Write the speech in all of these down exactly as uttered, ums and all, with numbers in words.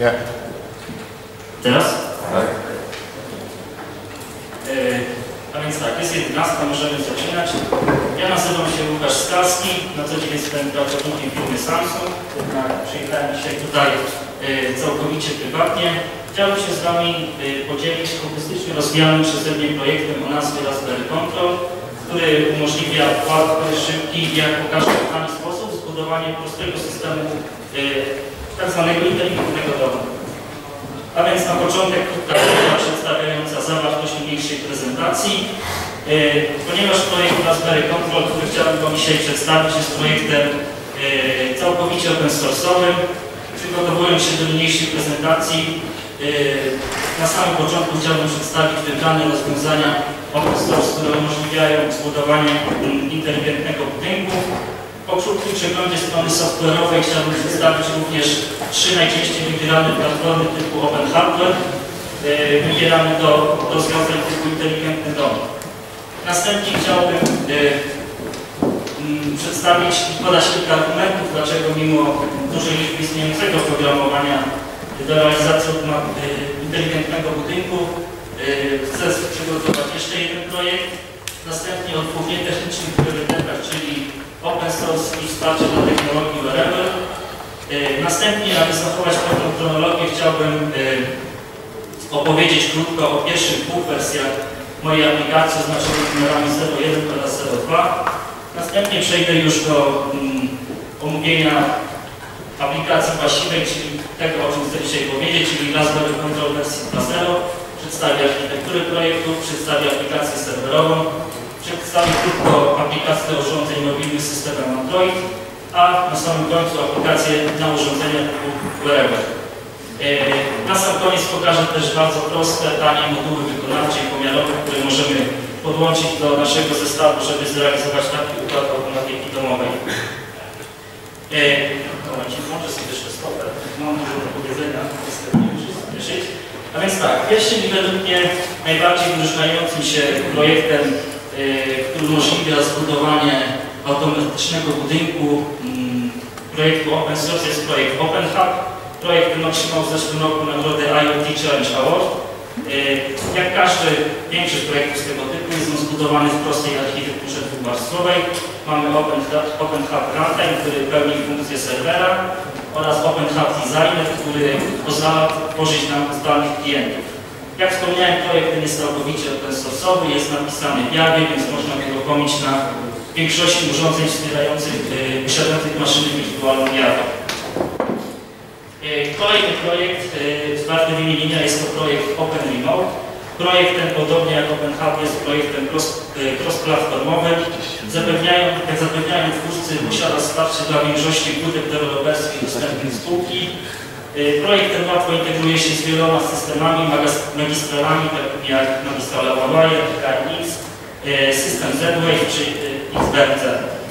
Nie. Teraz? Tak. Yy, a więc tak, jest jedenasta, możemy zaczynać. Ja nazywam się Łukasz Skalski, na co dzień jestem pracownikiem firmy Samsung, jednak przyjechałem dzisiaj tutaj yy, całkowicie prywatnie. Chciałbym się z Wami yy, podzielić hobystycznie rozwijanym przeze mnie projektem o nazwie Raspberry Control, który umożliwia w łatwy, szybki i jak pokaże w taki sposób zbudowanie prostego systemu yy, tak zwanego inteligentnego domu. A więc na początek krótka przedstawiająca zawartość niniejszej prezentacji. Yy, ponieważ projekt Raspberry Control, który chciałbym Wam dzisiaj przedstawić, jest projektem yy, całkowicie open source'owym, przygotowując się do niniejszej prezentacji, yy, na samym początku chciałbym przedstawić wybrane rozwiązania open source, które umożliwiają zbudowanie yy, inteligentnego budynku. Po krótkim przeglądzie strony software'owej chciałbym przedstawić również trzy najczęściej wybierane platformy typu Open Hardware, yy, wybierane do rozwiązań typu inteligentny dom. Następnie chciałbym yy, yy, przedstawić i podać kilka argumentów, dlaczego mimo dużej liczby istniejącego programowania do realizacji yy, inteligentnego budynku yy, chcę przygotować jeszcze jeden projekt. Następnie o dwóch nietechnicznych priorytetach, czyli open source i wsparcie dla technologii wearable. Yy, następnie, aby zachować pewną chronologię, chciałbym yy, opowiedzieć krótko o pierwszych dwóch wersjach mojej aplikacji oznaczonych numerami zero jeden oraz zero dwa. Następnie przejdę już do yy, omówienia aplikacji właściwej, czyli tego, o czym chcę dzisiaj powiedzieć, czyli Raspberry Control wersji dwa zero. Przedstawię architekturę projektu, przedstawię aplikację serwerową, przedstawię krótko aplikację urządzeń mobilnych z systemem Android, a na samym końcu aplikację na urządzenia typu wearable. Na sam koniec pokażę też bardzo proste, tanie moduły wykonawcze i pomiarowe, które możemy podłączyć do naszego zestawu, żeby zrealizować taki układ automatyki domowej. Może sobie jeszcze stopę, mam dużo do powiedzenia, niestety nie muszę spieszyć. A więc tak, pierwszym i według mnie najbardziej wyróżniającym się projektem, yy, który umożliwia zbudowanie automatycznego budynku yy, projektu open source, jest projekt OpenHub. Projekt ten otrzymał w zeszłym roku nagrodę I O T Challenge Award. Yy, jak każdy, większość projektów z tego typu jest on zbudowany w prostej architekturze dwuwarstwowej. Mamy OpenHub, OpenHub Runtime, który pełni funkcję serwera, oraz OpenHub Designer, który pozwala tworzyć nam zdalnych klientów. Jak wspomniałem, projekt ten jest całkowicie open source'owy, jest napisany w Javie, więc można go uruchomić na większości urządzeń wspierających yy, posiadających maszyny wirtualną Java. Yy, kolejny projekt yy, warty wymienienia jest to projekt Open Remote. Projekt ten, podobnie jak OpenHub, jest projektem cross-platformowym. Zapewniają, jak zapewniają twórcy, posiada wsparcie dla większości budek deweloperskich dostępnych spółki. Projekt ten łatwo integruje się z wieloma systemami, magistralami, takimi jak magistrala Huawei, K N X, system Z-Wave czy X B M Z.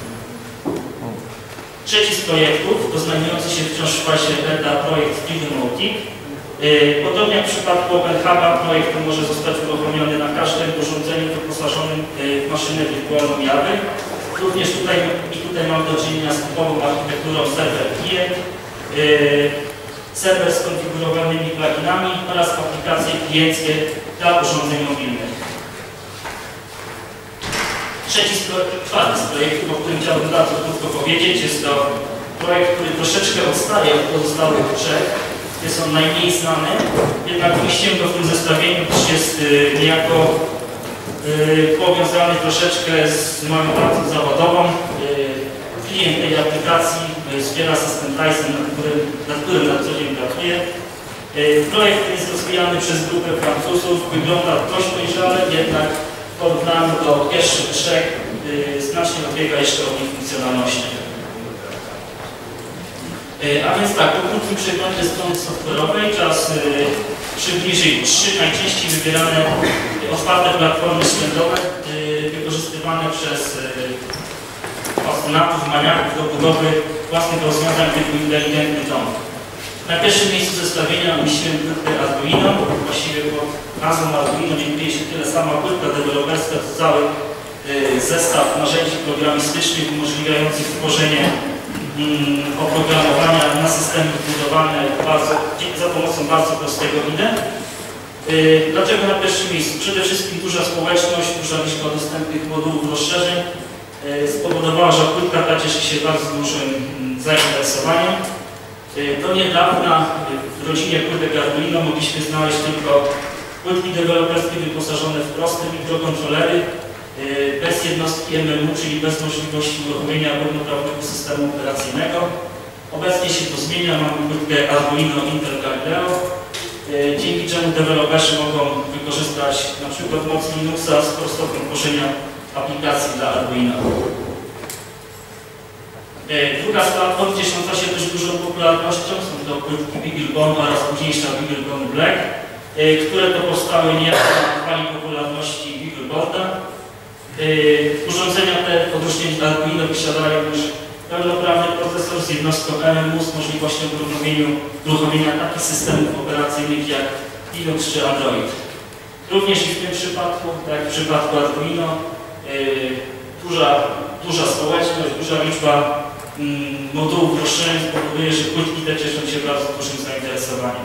Trzeci z projektów, to znajdujący się wciąż w fazie beta projekt Freedomotic. Podobnie jak w przypadku OpenHuba, projekt ten może zostać uruchomiony na każdym urządzeniu wyposażonym w maszynę wirtualną Java. Również tutaj, i tutaj mam do czynienia z typową architekturą serwer-klient, serwer z konfigurowanymi pluginami oraz aplikacje klienckie dla urządzeń mobilnych. Trzeci, czwarty z projektów, o którym chciałbym bardzo krótko powiedzieć, jest to projekt, który troszeczkę odstaje od pozostałych trzech. Jest on najmniej znany, jednak wyjściem go w tym zestawieniu też jest y, niejako y, powiązany troszeczkę z moją pracą zawodową. Y, klient tej aplikacji y, wspiera system Tyson, nad którym, nad którym na co dzień pracuję. Y, projekt jest rozwijany przez grupę Francuzów, wygląda dość dojrzale, jednak w porównaniu do pierwszych trzech y, znacznie odbiega jeszcze od ich funkcjonalności. A więc tak, po krótkim przeglądzie strony software'owej czas y, przybliżyć trzy najczęściej wybierane otwarte platformy sprzętowe y, wykorzystywane przez y, fascynatów, maniaków do budowy własnych rozwiązań typu inteligentny dom. Na pierwszym miejscu zestawienia umieściłem płytkę Arduino. Właściwie pod nazwą Arduino dziękuję się tyle sama płytka deweloperska, to cały y, zestaw narzędzi programistycznych umożliwiających tworzenie mm, oprogramowania na systemy budowane bardzo, za pomocą bardzo prostego I D E. Yy, dlaczego na pierwszym miejscu? Przede wszystkim duża społeczność, duża liczba dostępnych modułów rozszerzeń yy, spowodowała, że płytka ta cieszy się bardzo dużym yy, zainteresowaniem. Yy, do niedawna yy, w rodzinie płytek Arduino mogliśmy znaleźć tylko płytki deweloperskie wyposażone w proste mikrokontrolery, yy, bez jednostki M M U, czyli bez możliwości uruchomienia pełnoprawnego systemu operacyjnego. Obecnie się to zmienia, mamy płytkę Arduino Intel Galileo, dzięki czemu deweloperzy mogą wykorzystać na przykład moc Linuxa z prostotą tworzenia aplikacji dla Arduino. Druga z platform ciesząca się dość dużą popularnością są to płytki BeagleBone oraz późniejsza BeagleBone Black, które to powstały niejako na fali popularności BeagleBoarda. Urządzenia te w odróżnieniu od Arduino posiadają już pełnoprawny procesor z jednostką M M U z możliwością uruchomienia takich systemów operacyjnych jak Linux czy Android. Również i w tym przypadku, tak jak w przypadku Arduino, yy, duża, duża społeczność, duża liczba yy, modułów rozszerzeń spowoduje, że płytki te cieszą się bardzo dużym zainteresowaniem.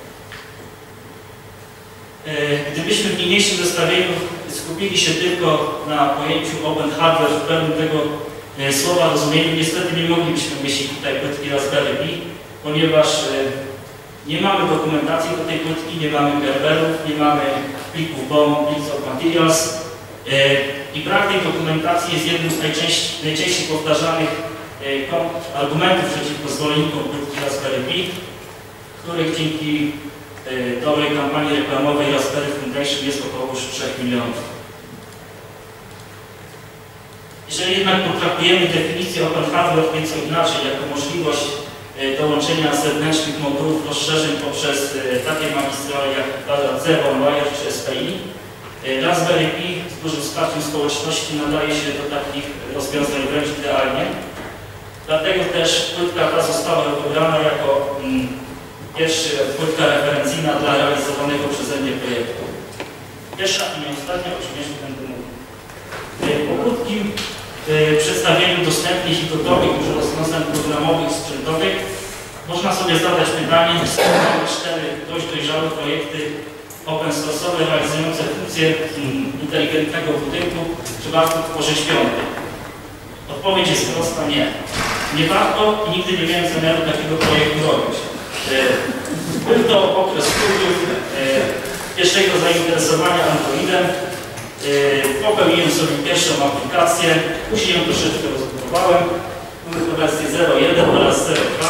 Yy, gdybyśmy w niniejszym zestawieniu skupili się tylko na pojęciu Open Hardware w pełnym tego słowa rozumieniu, niestety nie moglibyśmy umieścić tutaj płytki Raspberry Pi, ponieważ e, nie mamy dokumentacji do tej płytki, nie mamy gerberów, nie mamy plików B O M, Pliks of Materials e, i brak tej dokumentacji jest jednym z najczęściej, najczęściej powtarzanych e, argumentów przeciwko zwolennikom płytki Raspberry Pi, których dzięki e, dobrej kampanii reklamowej Raspberry Foundation jest około już trzech milionów. Jeżeli jednak potraktujemy definicję Open Hardware nieco inaczej, jako możliwość dołączenia zewnętrznych modułów rozszerzeń poprzez takie magistrale jak ZeroWire czy S P I, Raspberry Pi z dużym wsparciem społeczności nadaje się do takich rozwiązań wręcz idealnie. Dlatego też płytka ta została wybrana jako mm, pierwsza płytka referencyjna dla realizowanego przeze mnie projektu. Pierwsza i nie ostatnia, o czym jeszcze będę mówił. Po krótkim y, przedstawieniu dostępnych i gotowych już rozwiązań programowych i sprzętowych można sobie zadać pytanie, czy mamy cztery dość dojrzałe projekty open source'owe realizujące funkcję y, inteligentnego budynku, czy warto tworzyć piąty? Odpowiedź jest prosta, nie. Nie warto i nigdy nie miałem zamiaru takiego projektu robić. Y, był to okres studiów, y, pierwszego zainteresowania Androidem. Popełniłem sobie pierwszą aplikację, później ją troszeczkę rozbudowałem. Były to wersje zero jeden oraz zero dwa.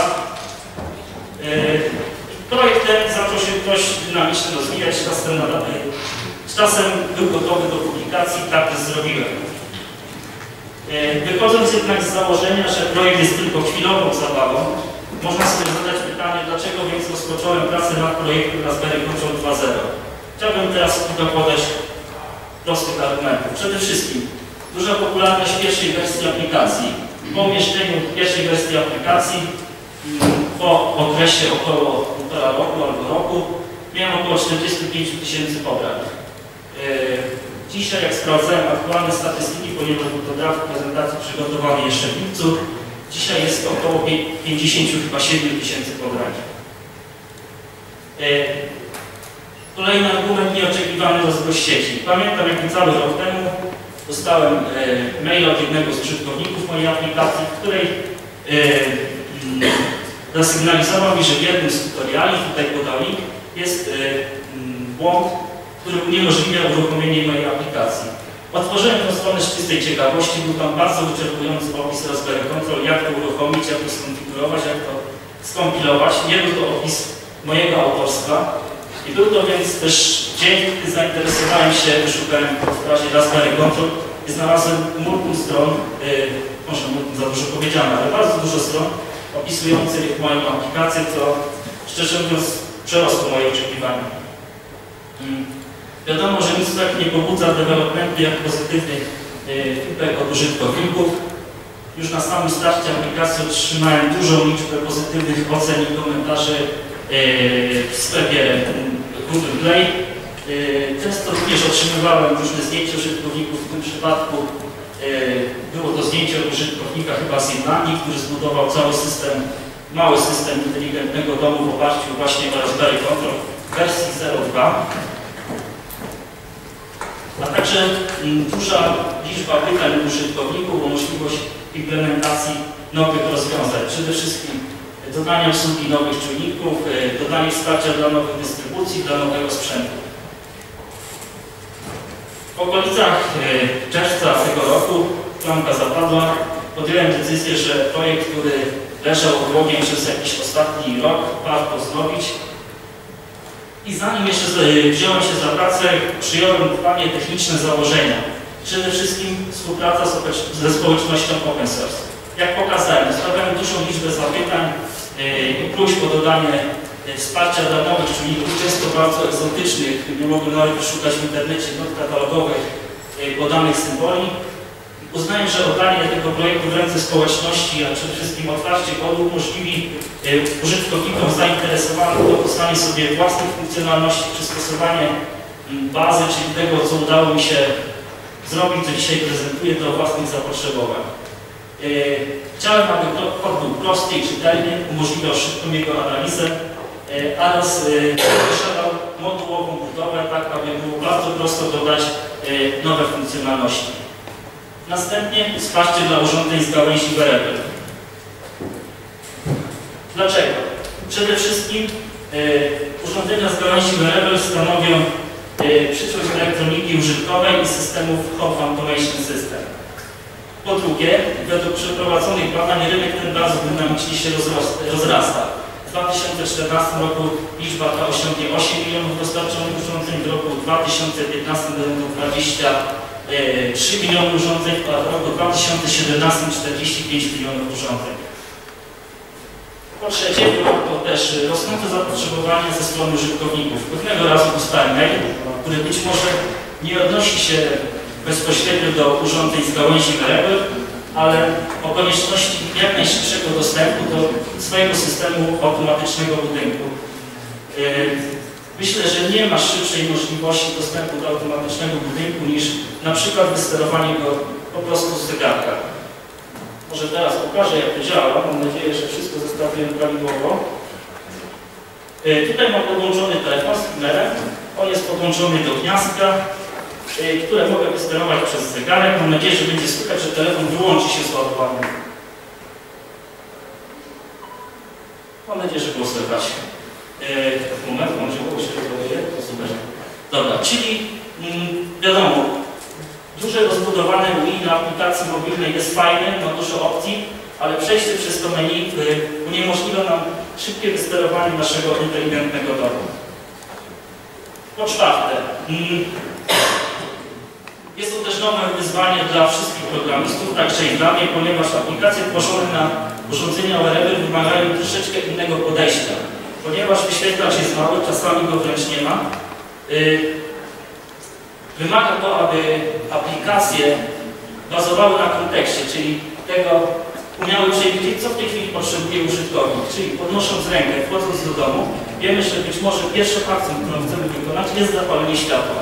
Projekt ten zaczął się dość dynamicznie rozwijać, czasem, czasem był gotowy do publikacji, tak też zrobiłem. Wychodząc jednak z założenia, że projekt jest tylko chwilową zabawą, można sobie zadać pytanie, dlaczego więc rozpocząłem pracę nad projektem Raspberry Control dwa zero. Chciałbym teraz kilka podać prostych argumentów. Przede wszystkim duża popularność pierwszej wersji aplikacji. Po umieszczeniu pierwszej wersji aplikacji po okresie około półtora roku albo roku miałem około czterdzieści pięć tysięcy pobrań. Dzisiaj, jak sprawdzałem aktualne statystyki, ponieważ był to draft prezentacji przygotowany jeszcze w lipcu, dzisiaj jest to około pięćdziesiąt siedem tysięcy pobrań. Kolejny argument, nieoczekiwany rozwój sieci. Pamiętam, jak cały rok temu dostałem e, maila od jednego z użytkowników mojej aplikacji, w której e, m, zasygnalizował mi, że w jednym z tutoriali, tutaj podał link, jest e, m, błąd, który uniemożliwia uruchomienie mojej aplikacji. Otworzyłem tę stronę z czystej ciekawości, był tam bardzo wyczerpujący opis Raspberry Control, jak to uruchomić, jak to skonfigurować, jak to skompilować. Nie był to opis mojego autorstwa. I był to więc też dzień, gdy zainteresowałem się, wyszukałem w razie Raspberry Control i znalazłem multum stron, yy, może multum za dużo powiedziane, ale bardzo dużo stron opisujących moją aplikację, co szczerze mówiąc przerosło moje oczekiwania. Yy. Wiadomo, że nic tak nie pobudza developmentu jak pozytywny yy, feedback od użytkowników. Już na samym starcie aplikacji otrzymałem dużą liczbę pozytywnych ocen i komentarzy w sklepie Google Play. Często również otrzymywałem różne zdjęcia użytkowników, w tym przypadku Było to zdjęcie od użytkownika chyba z Irlandii, który zbudował cały system, mały system inteligentnego domu w oparciu właśnie o Raspberry Control w wersji zero dwa. A także duża liczba pytań użytkowników o możliwość implementacji nowych rozwiązań. Przede wszystkim dodanie obsługi nowych czujników, dodanie wsparcia dla nowych dystrybucji, dla nowego sprzętu. W okolicach czerwca tego roku klamka zapadła. Podjąłem decyzję, że projekt, który leżał odłogiem przez jakiś ostatni rok, warto zrobić. I zanim jeszcze wziąłem się za pracę, przyjąłem dbanie techniczne założenia. Przede wszystkim współpraca ze społecznością open source. Jak pokazałem, zostawiałem dużą liczbę zapytań i próśb o dodanie wsparcia dla nowych czujników, często bardzo egzotycznych. Nie mogłem nawet wyszukać w internecie not katalogowych podanych symboli. Uznałem, że oddanie tego projektu w ręce społeczności, a przede wszystkim otwarcie kodu umożliwi użytkownikom zainteresowanym dopisanie sobie własnych funkcjonalności, przystosowanie bazy, czyli tego, co udało mi się zrobić, co dzisiaj prezentuję, do własnych zapotrzebowań. Chciałem, aby kod był prosty i czytelny, umożliwiał szybką jego analizę oraz posiadał modułową budowę, tak aby było bardzo prosto dodać nowe funkcjonalności. Następnie wsparcie dla urządzeń z gałęzi wearable. Dlaczego? Przede wszystkim e, urządzenia z gałęzi wearable stanowią e, przyszłość elektroniki użytkowej i systemów Home Automation System. Po drugie, według przeprowadzonych badań rynek ten bardzo dynamicznie się rozrasta. W dwa tysiące czternastym roku liczba ta osiągnie osiem milionów dostarczonych urządzeń, w roku dwa tysiące piętnastym będą dwadzieścia trzy miliony urządzeń, a w roku dwa tysiące siedemnastym czterdzieści pięć milionów urządzeń. Po trzecie, było to też rosnące zapotrzebowanie ze strony użytkowników. Pewnego razu dostałem mail, który być może nie odnosi się bezpośrednio do urządzeń z gałęzi wearable, ale o konieczności jak najszybszego dostępu do swojego systemu automatycznego budynku. Myślę, że nie ma szybszej możliwości dostępu do automatycznego budynku niż na przykład wysterowanie go po prostu z zegarka. Może teraz pokażę, jak to działa. Mam nadzieję, że wszystko zestawiłem prawidłowo. Tutaj mam podłączony telefon z numerem. On jest podłączony do gniazdka, które mogę wysterować przez zegarek. Mam nadzieję, że będzie słychać, że telefon wyłączy się z ładowaniem. Mam nadzieję, że było słychać. Eee, moment, może było się rozładuje. Super. Dobra, czyli mm, wiadomo, duże rozbudowane U I na aplikacji mobilnej jest fajne, ma dużo opcji, ale przejście przez to menu y, uniemożliwia nam szybkie wysterowanie naszego inteligentnego domu. Po czwarte, mm, jest to też nowe wyzwanie dla wszystkich programistów, także i dla mnie, ponieważ aplikacje tworzone na urządzenia wearable wymagają troszeczkę innego podejścia. Ponieważ wyświetlacz jest mały, czasami go wręcz nie ma, yy, wymaga to, aby aplikacje bazowały na kontekście, czyli tego umiały przewidzieć, co w tej chwili potrzebuje użytkownik. Czyli podnosząc rękę, wchodząc do domu, wiemy, że być może pierwszą akcją, którą chcemy wykonać, jest zapalenie światła.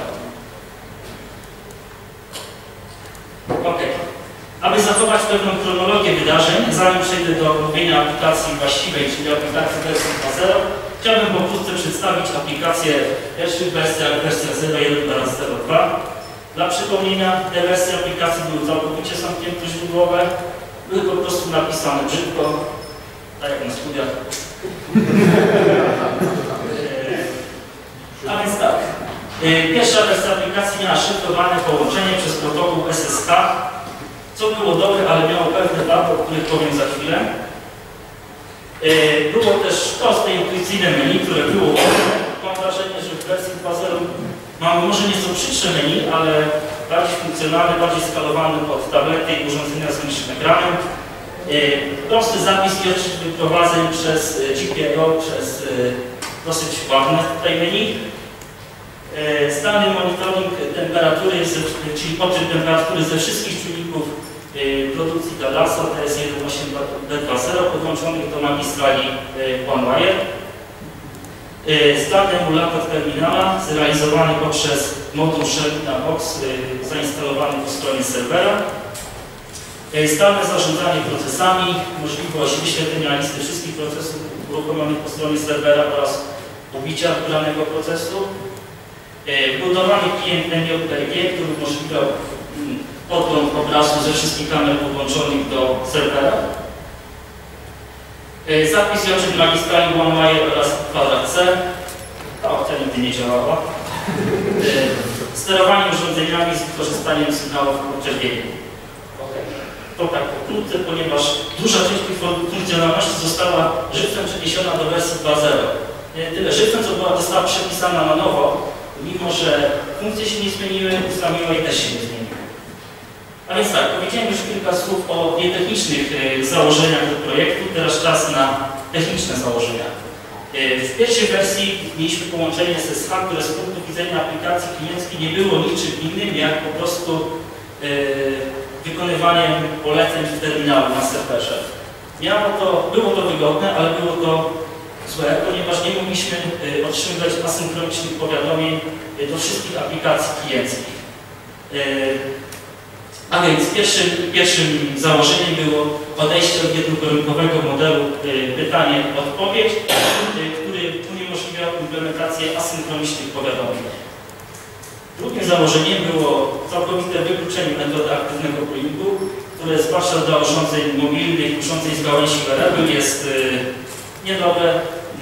Ok. Aby zachować pewną chronologię wydarzeń, zanim przejdę do omówienia aplikacji właściwej, czyli aplikacji wersji dwa zero, chciałbym pokrótce przedstawić aplikację w pierwszych wersjach, wersja zero jeden oraz zero dwa. Dla przypomnienia, te wersje aplikacji były całkowicie zamknięte źródłowe, były po prostu napisane brzydko, tak jak na studiach. A więc tak, pierwsza wersja aplikacji miała szyfrowane połączenie przez protokół S S H, co było dobre, ale miało pewne wady, o których powiem za chwilę. Było też proste, intuicyjne menu, które było dobre. Mam wrażenie, że w wersji dwa zero mamy może nieco szybsze menu, ale bardziej funkcjonalne, bardziej skalowane pod tablety i urządzenia z mniejszym ekranem. Prosty zapis i oczywiście wyprowadzeń przez G P I O, przez dosyć ładne tutaj menu. Stany monitoring temperatury, czyli odczyt temperatury ze wszystkich czujników produkcji Dallasa T S jeden osiem D dwa zero podłączonych do magistrali OneWire. Stany emulator terminala zrealizowany poprzez moduł Shell-ina Box zainstalowany po stronie serwera. Zdalne zarządzanie procesami, możliwość wyświetlenia listy wszystkich procesów uruchomionych po stronie serwera oraz ubicia danego procesu. Budowanie klient N J P G, który umożliwiał podgląd obrazu ze wszystkich kamer podłączonych do serwera. Zapis jączek magistrali OneWire oraz kwadrat C. Ta opcja nigdy nie działała. Sterowanie urządzeniami z wykorzystaniem sygnałów podczerwieni. To tak pokrótce, ponieważ duża część tych funkcjonalności została żywcem przeniesiona do wersji dwa zero. Tyle żywcem, co była, została przepisana na nowo, mimo że funkcje się nie zmieniły, ustawiła i też się nie zmieniły. A więc tak, powiedziałem już kilka słów o nietechnicznych założeniach do projektu, teraz czas na techniczne założenia. W pierwszej wersji mieliśmy połączenie z S H, które z punktu widzenia aplikacji klienckiej nie było niczym innym, jak po prostu wykonywaniem poleceń w terminalu na serwerze. Miało to, było to wygodne, ale było to złe, ponieważ nie mogliśmy otrzymywać asynchronicznych powiadomień do wszystkich aplikacji klienckich. A więc pierwszym, pierwszym założeniem było odejście od jednowarunkowego modelu pytanie-odpowiedź, który uniemożliwiał implementację asynchronicznych powiadomień. Drugim założeniem było całkowite wykluczenie metody aktywnego poolingu, które zwłaszcza dla urządzeń mobilnych, urządzeń z gałęzi wearable jest y, niedobre, y,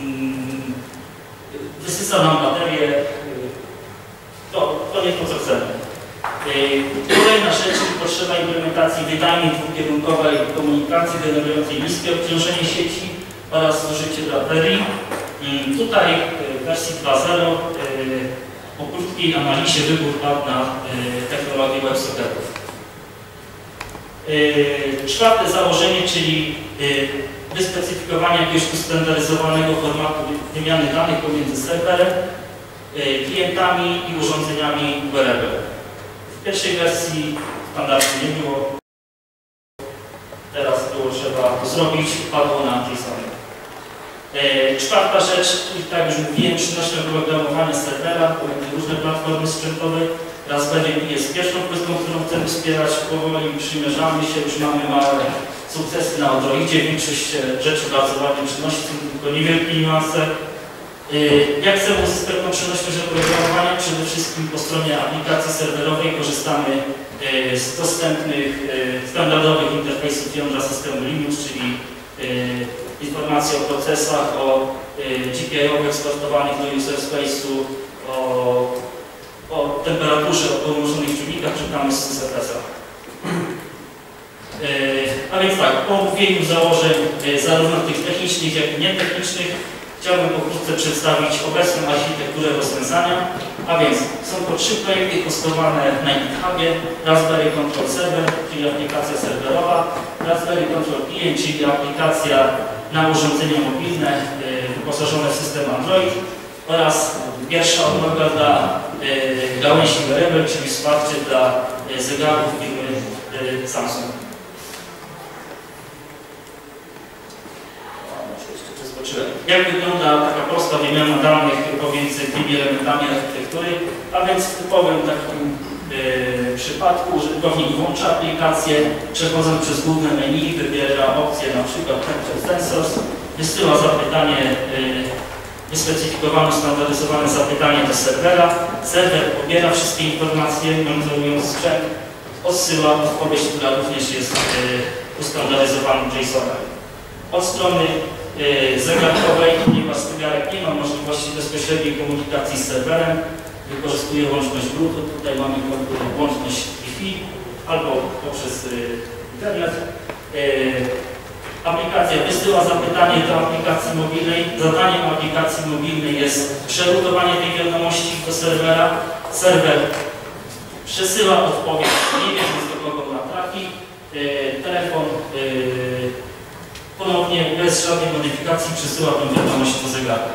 wysysa nam baterię, y, to, to nie to, co chcemy. Y, kolejna rzecz, potrzeba implementacji wydajnej dwukierunkowej komunikacji generującej niskie obciążenie sieci oraz zużycie baterii. Y, tutaj y, w wersji dwa zero y, po krótkiej analizie wybór padł na y, technologię WebSocketów. Y, czwarte założenie, czyli y, wyspecyfikowanie jakiegoś ustandaryzowanego formatu wymiany danych pomiędzy serwerem, y, klientami i urządzeniami wearable. W pierwszej wersji standardu nie było, teraz było trzeba to zrobić, padło na JSON. E, czwarta rzecz, i tak już mówiłem, czynnością programowania serwera, różne platformy sprzętowe. Raspberry Pi jest pierwszą kwestią, którą chcemy wspierać. Powoli przymierzamy się, już mamy małe sukcesy na Androidzie. Większość rzeczy bardzo ładnie przynosi, są tylko niewielkie niuanse. E, jak chcemy uzyskać tą czynnością programowania? Przede wszystkim po stronie aplikacji serwerowej korzystamy e, z dostępnych e, standardowych interfejsów jądra systemu Linux, czyli e, informacje o procesach, o y, G P I-owych eksportowanych do user space'u, o, o temperaturze, o położonych czujnikach, czytamy z S F S-a. Y, a więc tak, po omówieniu założeń y, zarówno tych technicznych, jak i nietechnicznych chciałbym pokrótce przedstawić obecną architekturę rozwiązania. A więc są to trzy projekty hostowane na GitHubie: Raspberry Control Server, czyli aplikacja serwerowa, Raspberry Control Client, czyli aplikacja na urządzenia mobilne y, wyposażone w system Android, oraz pierwsza odnoga dla y, gałęzi wearable, czyli wsparcie dla y, zegarów firmy y, Samsung. Jak wygląda taka prosta wymiana danych pomiędzy tymi elementami architektury? A więc w typowym takim y, przypadku użytkownik włącza aplikację, przechodząc przez główne menu, wybiera opcję na przykład Temperature Sensors, wysyła zapytanie, y, wyspecyfikowane, standaryzowane zapytanie do serwera. Serwer pobiera wszystkie informacje, monitorując sprzęt, odsyła odpowiedź, która również jest y, ustandaryzowanym JSON-em. Od strony y, zegarkowej, ponieważ zegarek nie ma możliwości bezpośredniej komunikacji z serwerem, wykorzystuje łączność Bluetooth. Tutaj mamy łączność Wi-Fi albo poprzez y, internet. Y, aplikacja wysyła zapytanie do aplikacji mobilnej. Zadaniem aplikacji mobilnej jest przerutowanie tej wiadomości do serwera. Serwer przesyła odpowiedź, nie wiedząc do kogo ona trafi. Y, telefon y, ponownie bez żadnej modyfikacji przesyła tę wiadomość do zegarka.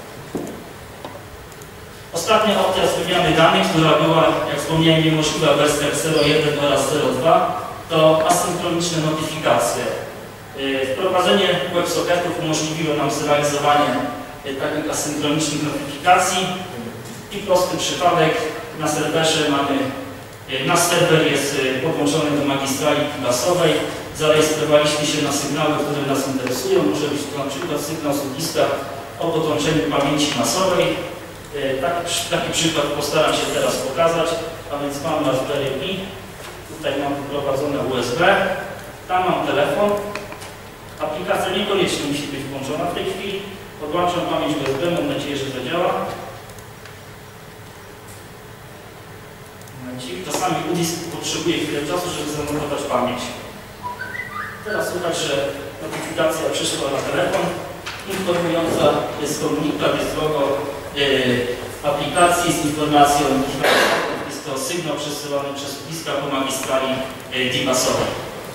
Ostatnia opcja z wymiany danych, która była, jak wspomniałem, niemożliwa w wersjach zero jeden oraz zero dwa, to asynchroniczne notyfikacje. Wprowadzenie WebSocketów umożliwiło nam zrealizowanie takich asynchronicznych notyfikacji i prosty przypadek. Na serwerze mamy Nasz serwer jest podłączony do magistrali basowej. Zarejestrowaliśmy się na sygnały, które nas interesują. Może być to na przykład sygnał z ogniska o podłączeniu pamięci masowej. Taki, taki przykład postaram się teraz pokazać. A więc mam Raspberry Pi. Tutaj mam wprowadzone U S B. Tam mam telefon. Aplikacja niekoniecznie musi być włączona w tej chwili. Podłączam pamięć U S B. Mam nadzieję, że to działa. Czasami udisk potrzebuje chwilę czasu, żeby zamontować pamięć. Teraz słychać, że notyfikacja przyszła na telefon informująca, jest komunikat, jest logo yy, aplikacji z informacją. Jest to sygnał przesyłany przez udiska po magistrali yy, D-basowej.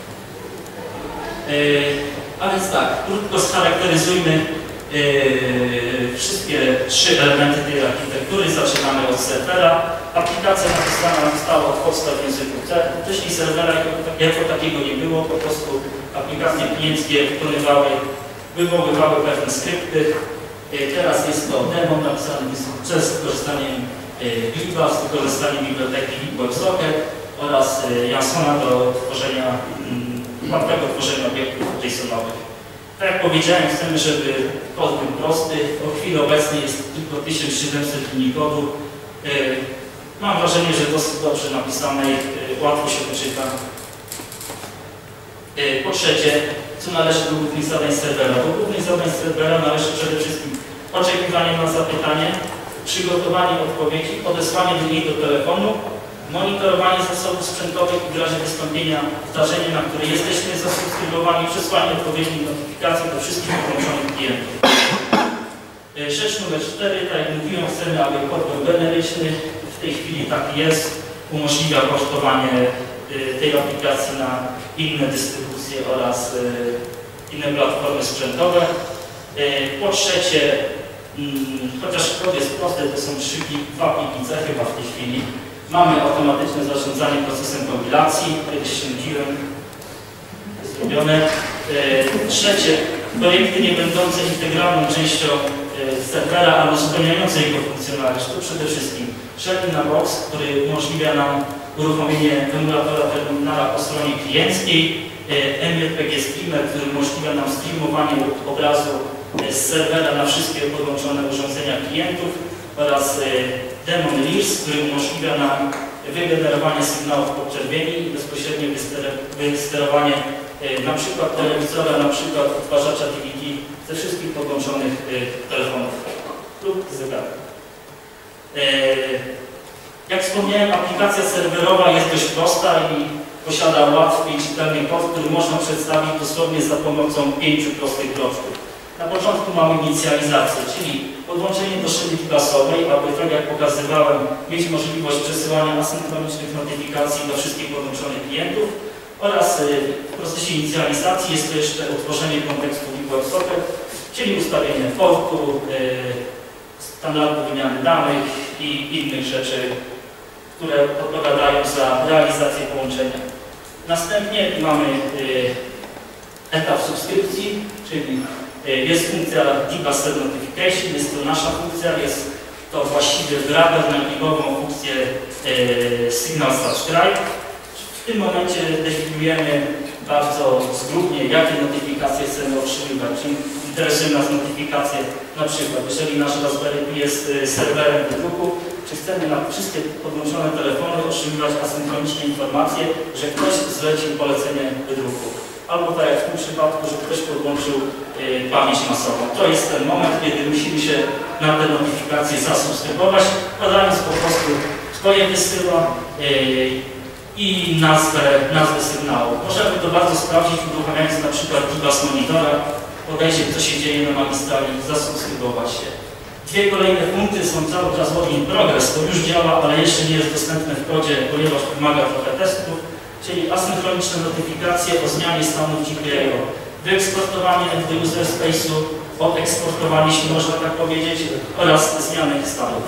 Yy, a więc tak, krótko scharakteryzujmy yy, wszystkie trzy elementy tej architektury. Zaczynamy od serwera. Aplikacja napisana została od podstaw w języku C. Wcześniej serwera jako, jako takiego nie było, po prostu aplikacje klienckie wykonywały, wywoływały pewne skrypty. Teraz jest to demo napisane w języku C z wykorzystaniem Gliba, z wykorzystaniem biblioteki WebSocket oraz Jansona do tworzenia, łatwego tworzenia obiektów JSON-owych. Tak jak powiedziałem, chcemy, żeby kod był prosty. W chwili obecnej jest tylko tysiąc siedemset linii kodu. Mam wrażenie, że dosyć dobrze napisane i łatwo się wyczyta. Po trzecie, co należy do głównych zadań serwera? Do głównych zadań serwera należy przede wszystkim oczekiwanie na zapytanie, przygotowanie odpowiedzi, odesłanie do niej do telefonu, monitorowanie zasobów sprzętowych i w razie wystąpienia zdarzenia, na które jesteśmy zasubskrybowani, przesłanie odpowiednich notyfikacji do wszystkich podłączonych klientów. Rzecz numer cztery, tak jak mówiłem, chcemy, aby kod był generyczny. W tej chwili taki jest, umożliwia portowanie tej aplikacji na inne dystrybucje oraz inne platformy sprzętowe. Po trzecie, chociaż kod jest prosty, to są trzy, dwa pliki C chyba w tej chwili. Mamy automatyczne zarządzanie procesem kompilacji, kiedyś się nudziłem, jest zrobione. Trzecie, projekty nie będące integralną częścią serwera, ale uzupełniające jego funkcjonalność. To przede wszystkim Shell-in Box, który umożliwia nam uruchomienie emulatora terminala po stronie klienckiej, M J P G Streamer, który umożliwia nam streamowanie obrazu z serwera na wszystkie podłączone urządzenia klientów oraz Daemon Rears, który umożliwia nam wygenerowanie sygnałów podczerwieni i bezpośrednie wysterowanie na przykład telewizora, na przykład odtwarzacza D V D ze wszystkich podłączonych telefonów lub zegarów. Jak wspomniałem, aplikacja serwerowa jest dość prosta i posiada łatwy i czytelny kod, który można przedstawić dosłownie za pomocą pięciu prostych kroczków. Na początku mamy inicjalizację, czyli podłączenie do szyby basowej, aby, tak jak pokazywałem, mieć możliwość przesyłania asynchronicznych notyfikacji do wszystkich podłączonych klientów oraz w procesie inicjalizacji jest to jeszcze utworzenie kontekstu WebSocket, czyli ustawienie portu, standardu wymiany danych i innych rzeczy, które odpowiadają za realizację połączenia. Następnie mamy etap subskrypcji, czyli jest funkcja D-Bus Set Notification, jest to nasza funkcja, jest to właściwie wrapper na klipową funkcję Signal Subscribe. W tym momencie definiujemy bardzo zgrubnie, jakie notyfikacje chcemy otrzymywać. Czyli interesują nas notyfikacje, na przykład, jeżeli nasz Raspberry Pi jest serwerem wydruku, czy chcemy na wszystkie podłączone telefony otrzymywać asynchroniczne informacje, że ktoś zlecił polecenie wydruku. Albo tak jak w tym przypadku, że ktoś podłączył y, pamięć masową. To jest ten moment, kiedy musimy się na te notyfikacje zasubskrybować, podając po prostu kto je wysyła y, i nazwę, nazwę sygnału. Możemy to bardzo sprawdzić, uruchamiając na przykład D-Bus Monitora, podejrzeć, co się dzieje na magistrali, zasubskrybować się. Dwie kolejne punkty są cały czas work in progress, to już działa, ale jeszcze nie jest dostępne w kodzie, ponieważ wymaga trochę testów, czyli asynchroniczne notyfikacje o zmianie stanu G P I O, wyeksportowanie do user space'u, odeksportowanie, jeśli można tak powiedzieć, oraz zmiany stanów.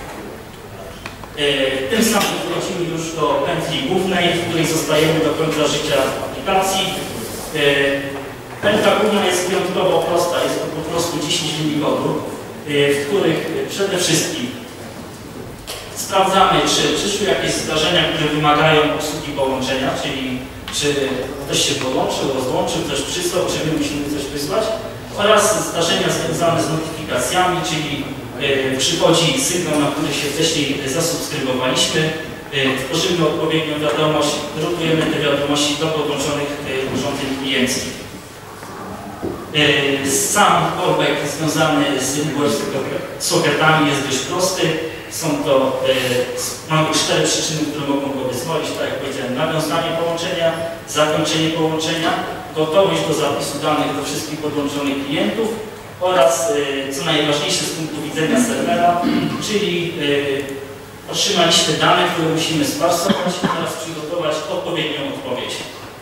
Tym samym wchodzimy już do pętli głównej, w której zostajemy do końca życia aplikacji. Pętla główna jest wyjątkowo prosta, jest to po prostu dziesięć linii kodu, w których przede wszystkim Sprawdzamy, czy przyszły jakieś zdarzenia, które wymagają obsługi połączenia, czyli czy ktoś się połączył, rozłączył, ktoś przysłał, czy my musimy coś wysłać, oraz zdarzenia związane z notyfikacjami, czyli y, przychodzi sygnał, na który się wcześniej zasubskrybowaliśmy, y, tworzymy odpowiednią wiadomość, drukujemy te wiadomości do podłączonych y, urządzeń klienckich. Y, sam korbek związany z socketami jest dość prosty. Są to, y, mamy cztery przyczyny, które mogą go wyzwolić, tak jak powiedziałem, nawiązanie połączenia, zakończenie połączenia, gotowość do zapisu danych do wszystkich podłączonych klientów oraz, y, co najważniejsze z punktu widzenia serwera, czyli y, otrzymaliśmy dane, które musimy sparsować oraz przygotować odpowiednią odpowiedź.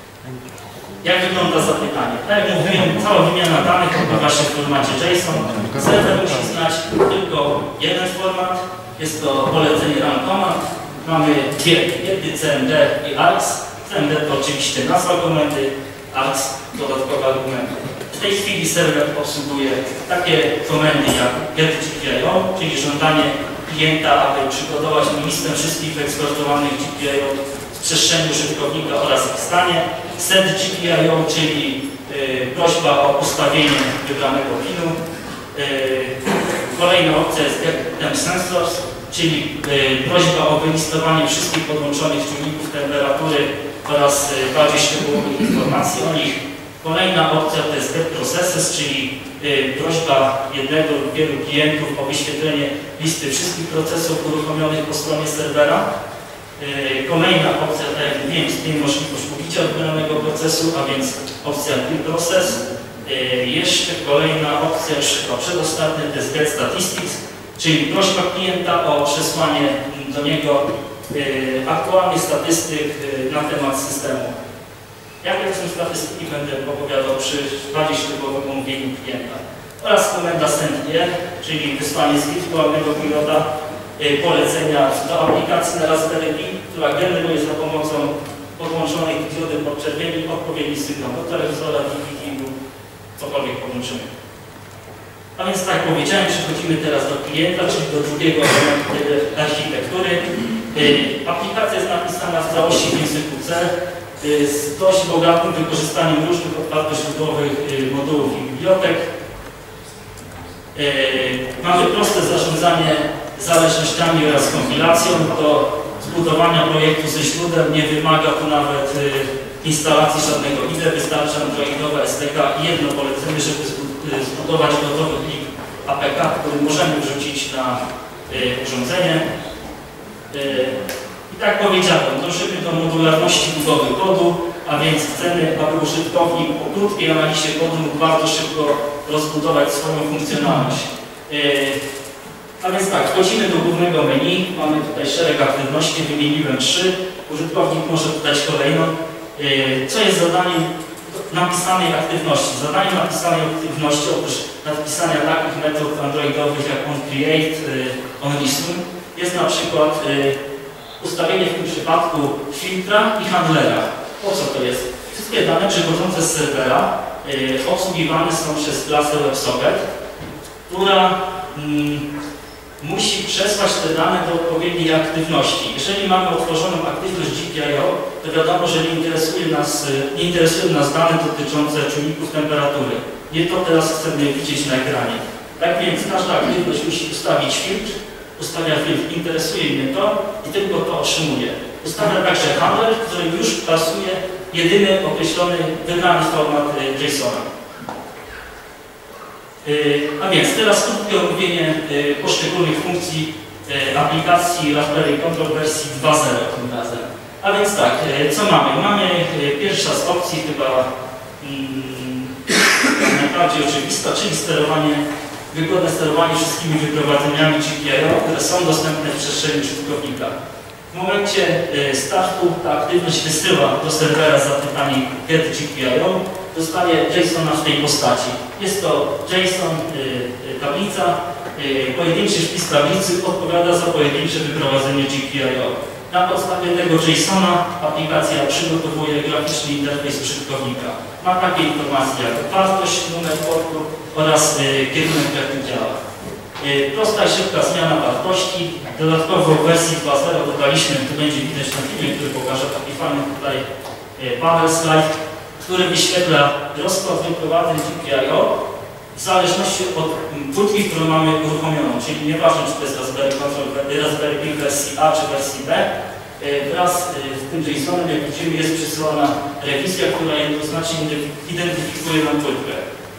Jak wygląda zapytanie? Tak jak mówiłem, cała wymiana danych odbywa się w formacie JSON. Serwer musi znać tylko jeden format. Jest to polecenie run command. Mamy dwie komendy, cmd i args. cmd to oczywiście nazwa komendy, args dodatkowe argumenty. W tej chwili serwer obsługuje takie komendy jak getGPIO, czyli żądanie klienta, aby przygotować mi listę wszystkich wyeksportowanych G P I O z przestrzeni użytkownika oraz ich stanie. setGPIO, czyli y, prośba o ustawienie wybranego pinu. Y, kolejna opcja jest getTempSensors, czyli y, prośba o wylistowanie wszystkich podłączonych czujników temperatury oraz y, bardziej szczegółowych informacji o nich. Kolejna opcja to jest getProcesses, czyli y, prośba jednego lub wielu klientów o wyświetlenie listy wszystkich procesów uruchomionych po stronie serwera. Kolejna opcja, tak jak mówiłem, istnieje możliwość ubicia odbioranego procesu, a więc opcja build-process. Jeszcze kolejna opcja, już chyba przedostatnia, to jest getStatistics, czyli prośba klienta o przesłanie do niego aktualnych statystyk na temat systemu. Jakie to są statystyki, będę opowiadał przy bardziej szczegółowym omówieniu klienta. Oraz komenda send-e, czyli wysłanie z wirtualnego pilota polecenia do aplikacji na Raspberry Pi, która generuje za pomocą podłączonej diody podczerwieni odpowiedni sygnał do telewizora, D V D lub cokolwiek podłączymy. A więc tak jak powiedziałem, przechodzimy teraz do klienta, czyli do drugiego elementu tej architektury. Aplikacja jest napisana w całości w języku C z dość bogatym wykorzystaniem różnych otwartoźródłowych modułów i bibliotek. Mamy proste zarządzanie zależnościami oraz kompilacją. Do zbudowania projektu ze źródeł nie wymaga tu nawet y, instalacji żadnego I D E, wystarczy androidowe S D K i jedno polecenie, żeby zbudować gotowy plik A P K, który możemy wrzucić na y, urządzenie. Y, I tak powiedziałem, dążymy do modularności budowy kodu, a więc chcemy, aby użytkownik po krótkiej analizie kodu mógł bardzo szybko rozbudować swoją funkcjonalność. Y, A więc tak, wchodzimy do głównego menu, mamy tutaj szereg aktywności, wymieniłem trzy, użytkownik może dodać kolejną. Co jest zadaniem napisanej aktywności? Zadaniem napisanej aktywności oprócz napisania takich metod androidowych jak onCreate, onListen jest na przykład ustawienie w tym przypadku filtra i handlera. Po co to jest? Wszystkie dane przychodzące z serwera obsługiwane są przez klasę WebSocket, która mm, musi przesłać te dane do odpowiedniej aktywności. Jeżeli mamy otworzoną aktywność G P I O, to wiadomo, że nie, interesuje nas, nie interesują nas dane dotyczące czujników temperatury. Nie to teraz chcemy widzieć na ekranie. Tak więc każda aktywność musi ustawić filtr, ustawia filtr, interesuje mnie to i tylko to otrzymuje. Ustawia także handler, który już pasuje jedyny określony, wybrany format JSON-a. A więc teraz krótkie omówienie poszczególnych funkcji aplikacji Raspberry Control wersji dwa zero tym razem. A więc tak, co mamy? Mamy pierwsza z opcji chyba hmm, najbardziej oczywista, czyli sterowanie, wygodne sterowanie wszystkimi wyprowadzeniami G P I O, które są dostępne w przestrzeni użytkownika. W momencie startu ta aktywność wysyła do serwera zapytanie getGPIO, dostaje JSON-a w tej postaci. Jest to JSON, y, tablica, y, pojedynczy wpis tablicy odpowiada za pojedyncze wyprowadzenie G P I O. Na podstawie tego JSON-a aplikacja przygotowuje graficzny interfejs użytkownika. Ma takie informacje jak wartość, numer portu oraz y, kierunek, jaki działa. Prosta i szybka zmiana wartości. Dodatkowo w wersji dwa zero dodaliśmy, tu będzie widać na filmie, który pokaże taki fajny tutaj panel slajd, który wyświetla rozkład wyprowadzeń G P I O w zależności od płytki, którą mamy uruchomioną, czyli nieważne, czy to jest Raspberry Control, Raspberry Pi w wersji A czy wersji B, wraz z tym JSON-em, jak widzimy, jest przesyłana rewizja, która jednoznacznie identyfikuje nam płytkę.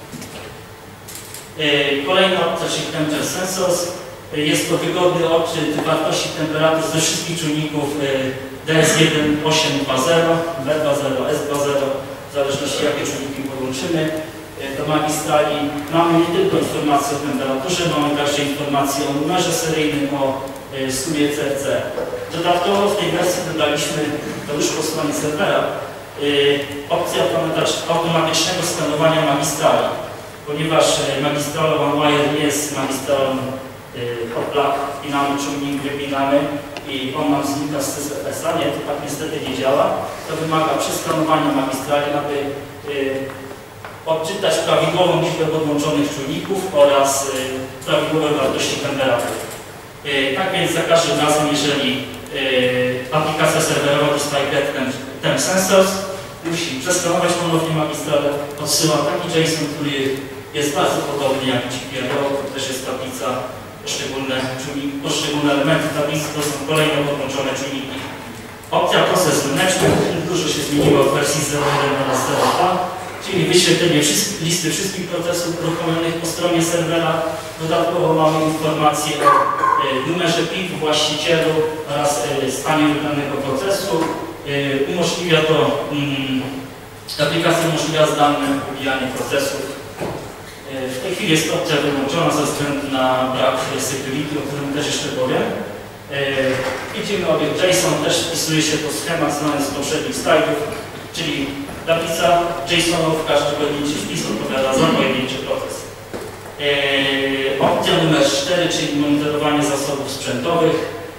Kolejna opcja, czyli Temperature Sensors. Jest to wygodny odczyt wartości temperatur ze wszystkich czujników D S jeden, osiem, dwa zero, B dwa zero, S dwa zero, w zależności jakie czujniki podłączymy do magistrali. Mamy nie tylko informacje o temperaturze, mamy także informacje o numerze seryjnym, o sumie C R C. Dodatkowo w tej wersji dodaliśmy, to już po stronie serwera, opcję automatycznego skanowania magistrali. Ponieważ magistrala OneWire nie jest magistralą pod plak, wpinamy czujnik, wypinamy i on nam znika z C S S a, nie, to tak niestety nie działa. To wymaga przeskanowania magistrali, aby odczytać prawidłową liczbę podłączonych czujników oraz prawidłowe wartości temperatur. Tak więc za każdym razem, jeżeli aplikacja serwerowa dostaje get temp sensors, musi przeskanować ponownie magistralę, odsyła taki JSON, który jest bardzo podobny jak G P I O, to też jest tablica, poszczególne, poszczególne elementy tablicy to są kolejne podłączone czujniki. Opcja proces wewnętrzny, dużo się zmieniło w wersji zero jeden oraz zero dwa, czyli wyświetlenie listy wszystkich procesów uruchomionych po stronie serwera. Dodatkowo mamy informacje o numerze P I K, właścicielu oraz stanie wybranego procesu. Umożliwia to, um, aplikacja umożliwia zdalne pobijanie procesów. W tej chwili jest opcja wyłączona ze względu na brak security, o którym też jeszcze powiem. Widzimy obiekt JSON, też wpisuje się to schemat znany z poprzednich slajdów, czyli tablica JSON-ów, każdy pojedynczy wpis odpowiada za pojedynczy proces. Opcja numer cztery, czyli monitorowanie zasobów sprzętowych.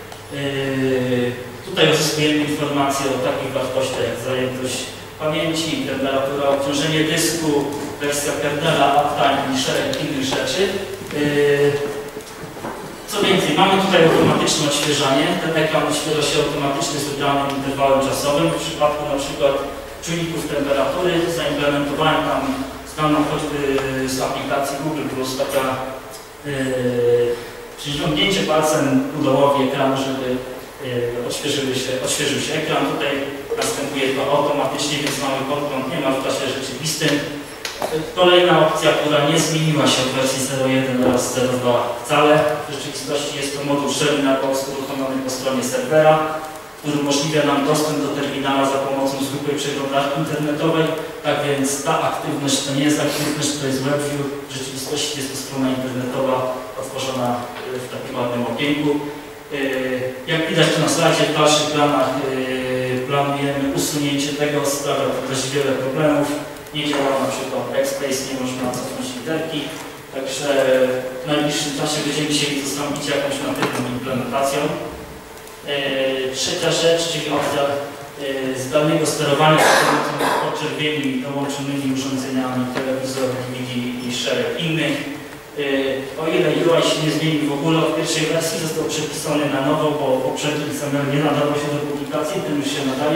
Tutaj uzyskujemy informacje o takich wartościach jak zajętość pamięci, temperatura, obciążenie dysku, wersja kernela, uptime i szereg innych rzeczy. Co więcej, mamy tutaj automatyczne odświeżanie. Ten ekran odświeża się automatycznie z wybranym interwałem czasowym. W przypadku na przykład czujników temperatury zaimplementowałem tam znaną choćby z aplikacji Google Plus taka yy, przyciągnięcie palcem ku dołowi ekranu, żeby Odświeżyły się, odświeżył się ekran. Tutaj następuje to automatycznie, więc mamy podgląd, nie ma w czasie rzeczywistym. Kolejna opcja, która nie zmieniła się od wersji zero jeden oraz zero dwa wcale. W rzeczywistości jest to moduł Sherina Box uruchomiony po stronie serwera, który umożliwia nam dostęp do terminala za pomocą zwykłej przeglądarki internetowej. Tak więc ta aktywność to nie jest aktywność, to jest WebView. W rzeczywistości jest to strona internetowa otworzona w takim ładnym okienku. Jak widać tu na slajdzie, w dalszych planach planujemy usunięcie tego, sprawia to dość wiele problemów. Nie działa na przykład backspace, nie można cofnąć literki. Także w najbliższym czasie będziemy chcieli zastąpić jakąś natywną implementacją. Trzecia rzecz, czyli opcja zdalnego sterowania z pomocą podczerwieni dołączonymi urządzeniami, telewizor, D V D i szereg innych. O ile U I się nie zmienił w ogóle od pierwszej wersji, został przepisany na nowo, bo poprzedni X M L nie nadawał się do publikacji, ten już się nadaje.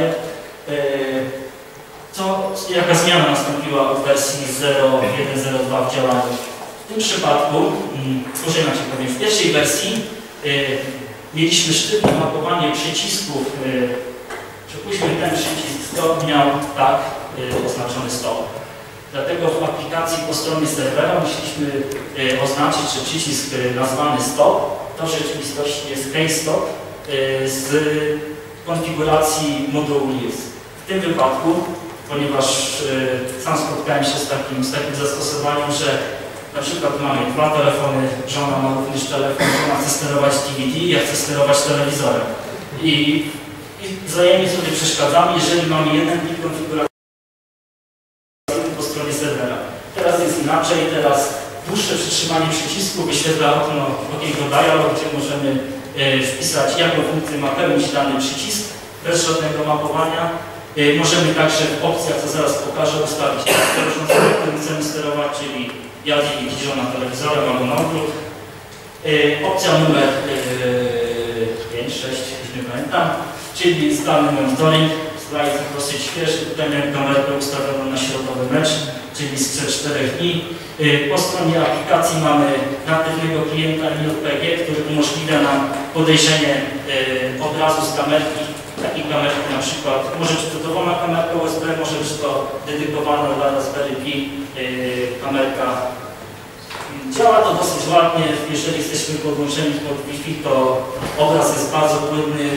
Co, jaka zmiana nastąpiła od wersji zero jeden zero dwa w działaniu? W tym przypadku, może inaczej powiem, w pierwszej wersji mieliśmy sztywne mapowanie przycisków. Przypuśćmy, ten przycisk stop miał tak oznaczony stop. Dlatego w aplikacji po stronie serwera musieliśmy y, oznaczyć, że przycisk y, nazwany stop to w rzeczywistości jest case stop y, z konfiguracji modułu use. W tym wypadku, ponieważ y, sam spotkałem się z takim, z takim zastosowaniem, że na przykład mamy dwa telefony, żona ma również telefon, żona chce sterować D V D, ja chcę sterować telewizorem. I, i wzajemnie sobie przeszkadzamy, jeżeli mamy jeden plik konfiguracji po stronie serwera. Teraz jest inaczej, teraz dłuższe przytrzymanie przycisku wyświetla okno okienko dialog, gdzie możemy e, wpisać, jaką funkcję ma pełnić dany przycisk, bez żadnego mapowania. E, możemy także w opcjach, co zaraz pokażę, ustawić urządzenie, którym chcemy sterować, czyli ja D V D, żona telewizorem albo na odwrót. Opcja numer pięć, sześć, już nie pamiętam, czyli zdalny monitoring. Slajd dosyć świeży, tutaj miałem kamerkę ustawioną na środowy mecz, czyli sprzed czterech dni. Po stronie aplikacji mamy natywnego klienta N J P G, który umożliwia nam podejrzenie obrazu z kamerki. Takiej kamerki na przykład, może być to dowolna kamerka U S B, może być to dedykowana dla Raspberry Pi kamerka. Działa to dosyć ładnie, jeżeli jesteśmy podłączeni pod Wi-Fi, to obraz jest bardzo płynny.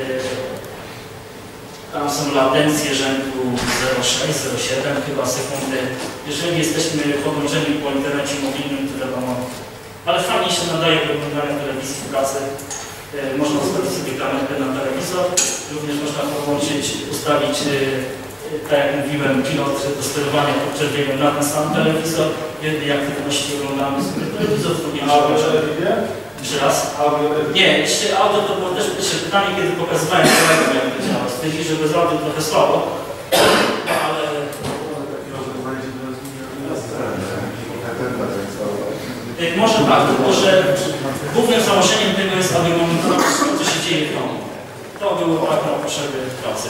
Tam są latencje rzędu zero przecinek sześć do zero przecinek siedem chyba sekundy. Jeżeli jesteśmy podłączeni po internecie mobilnym, to wiadomo, ale fajnie się nadaje do oglądania telewizji w pracy. Można ustawić sobie kamerkę na telewizor, również można podłączyć, ustawić, tak jak mówiłem, pilot do sterowania podczerwienią na ten sam telewizor. W jednej aktywności oglądamy sobie telewizor, w drugiej Jeszcze raz? Nie, jeszcze audio to było też pierwsze pytanie, kiedy pokazywałem kolegom, jak to działa. Stwierdzili, że bez audio trochę słabo, ale... Może tak, tylko że głównym założeniem tego jest, aby monitorować to, co się dzieje w domu. To było tak na potrzeby pracy.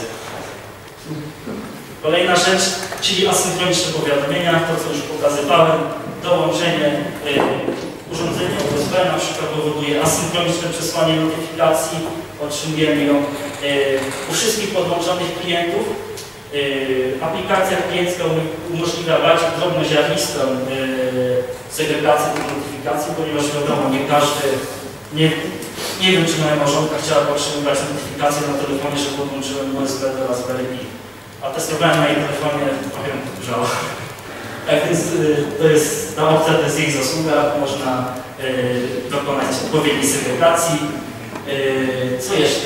Kolejna rzecz, czyli asynchroniczne powiadomienia, to co już pokazywałem, dołączenie y, urządzenia U S B na przykład powoduje asynchroniczne przesłanie notyfikacji, otrzymujemy ją y, u wszystkich podłączonych klientów. Y, aplikacja kliencka umożliwia bardziej drobnoziarnistą y, segregację tych notyfikacji, ponieważ wiadomo, nie każdy, nie, nie wiem czy moja małżonka chciała otrzymywać notyfikację na telefonie, że podłączyłem U S B do Raspberry Pi. A testowałem na jej telefonie, powiem, żał. Tak więc y, to jest, ta opcja to jest jej zasługa, można y, dokonać odpowiedniej segregacji. Y, co jeszcze?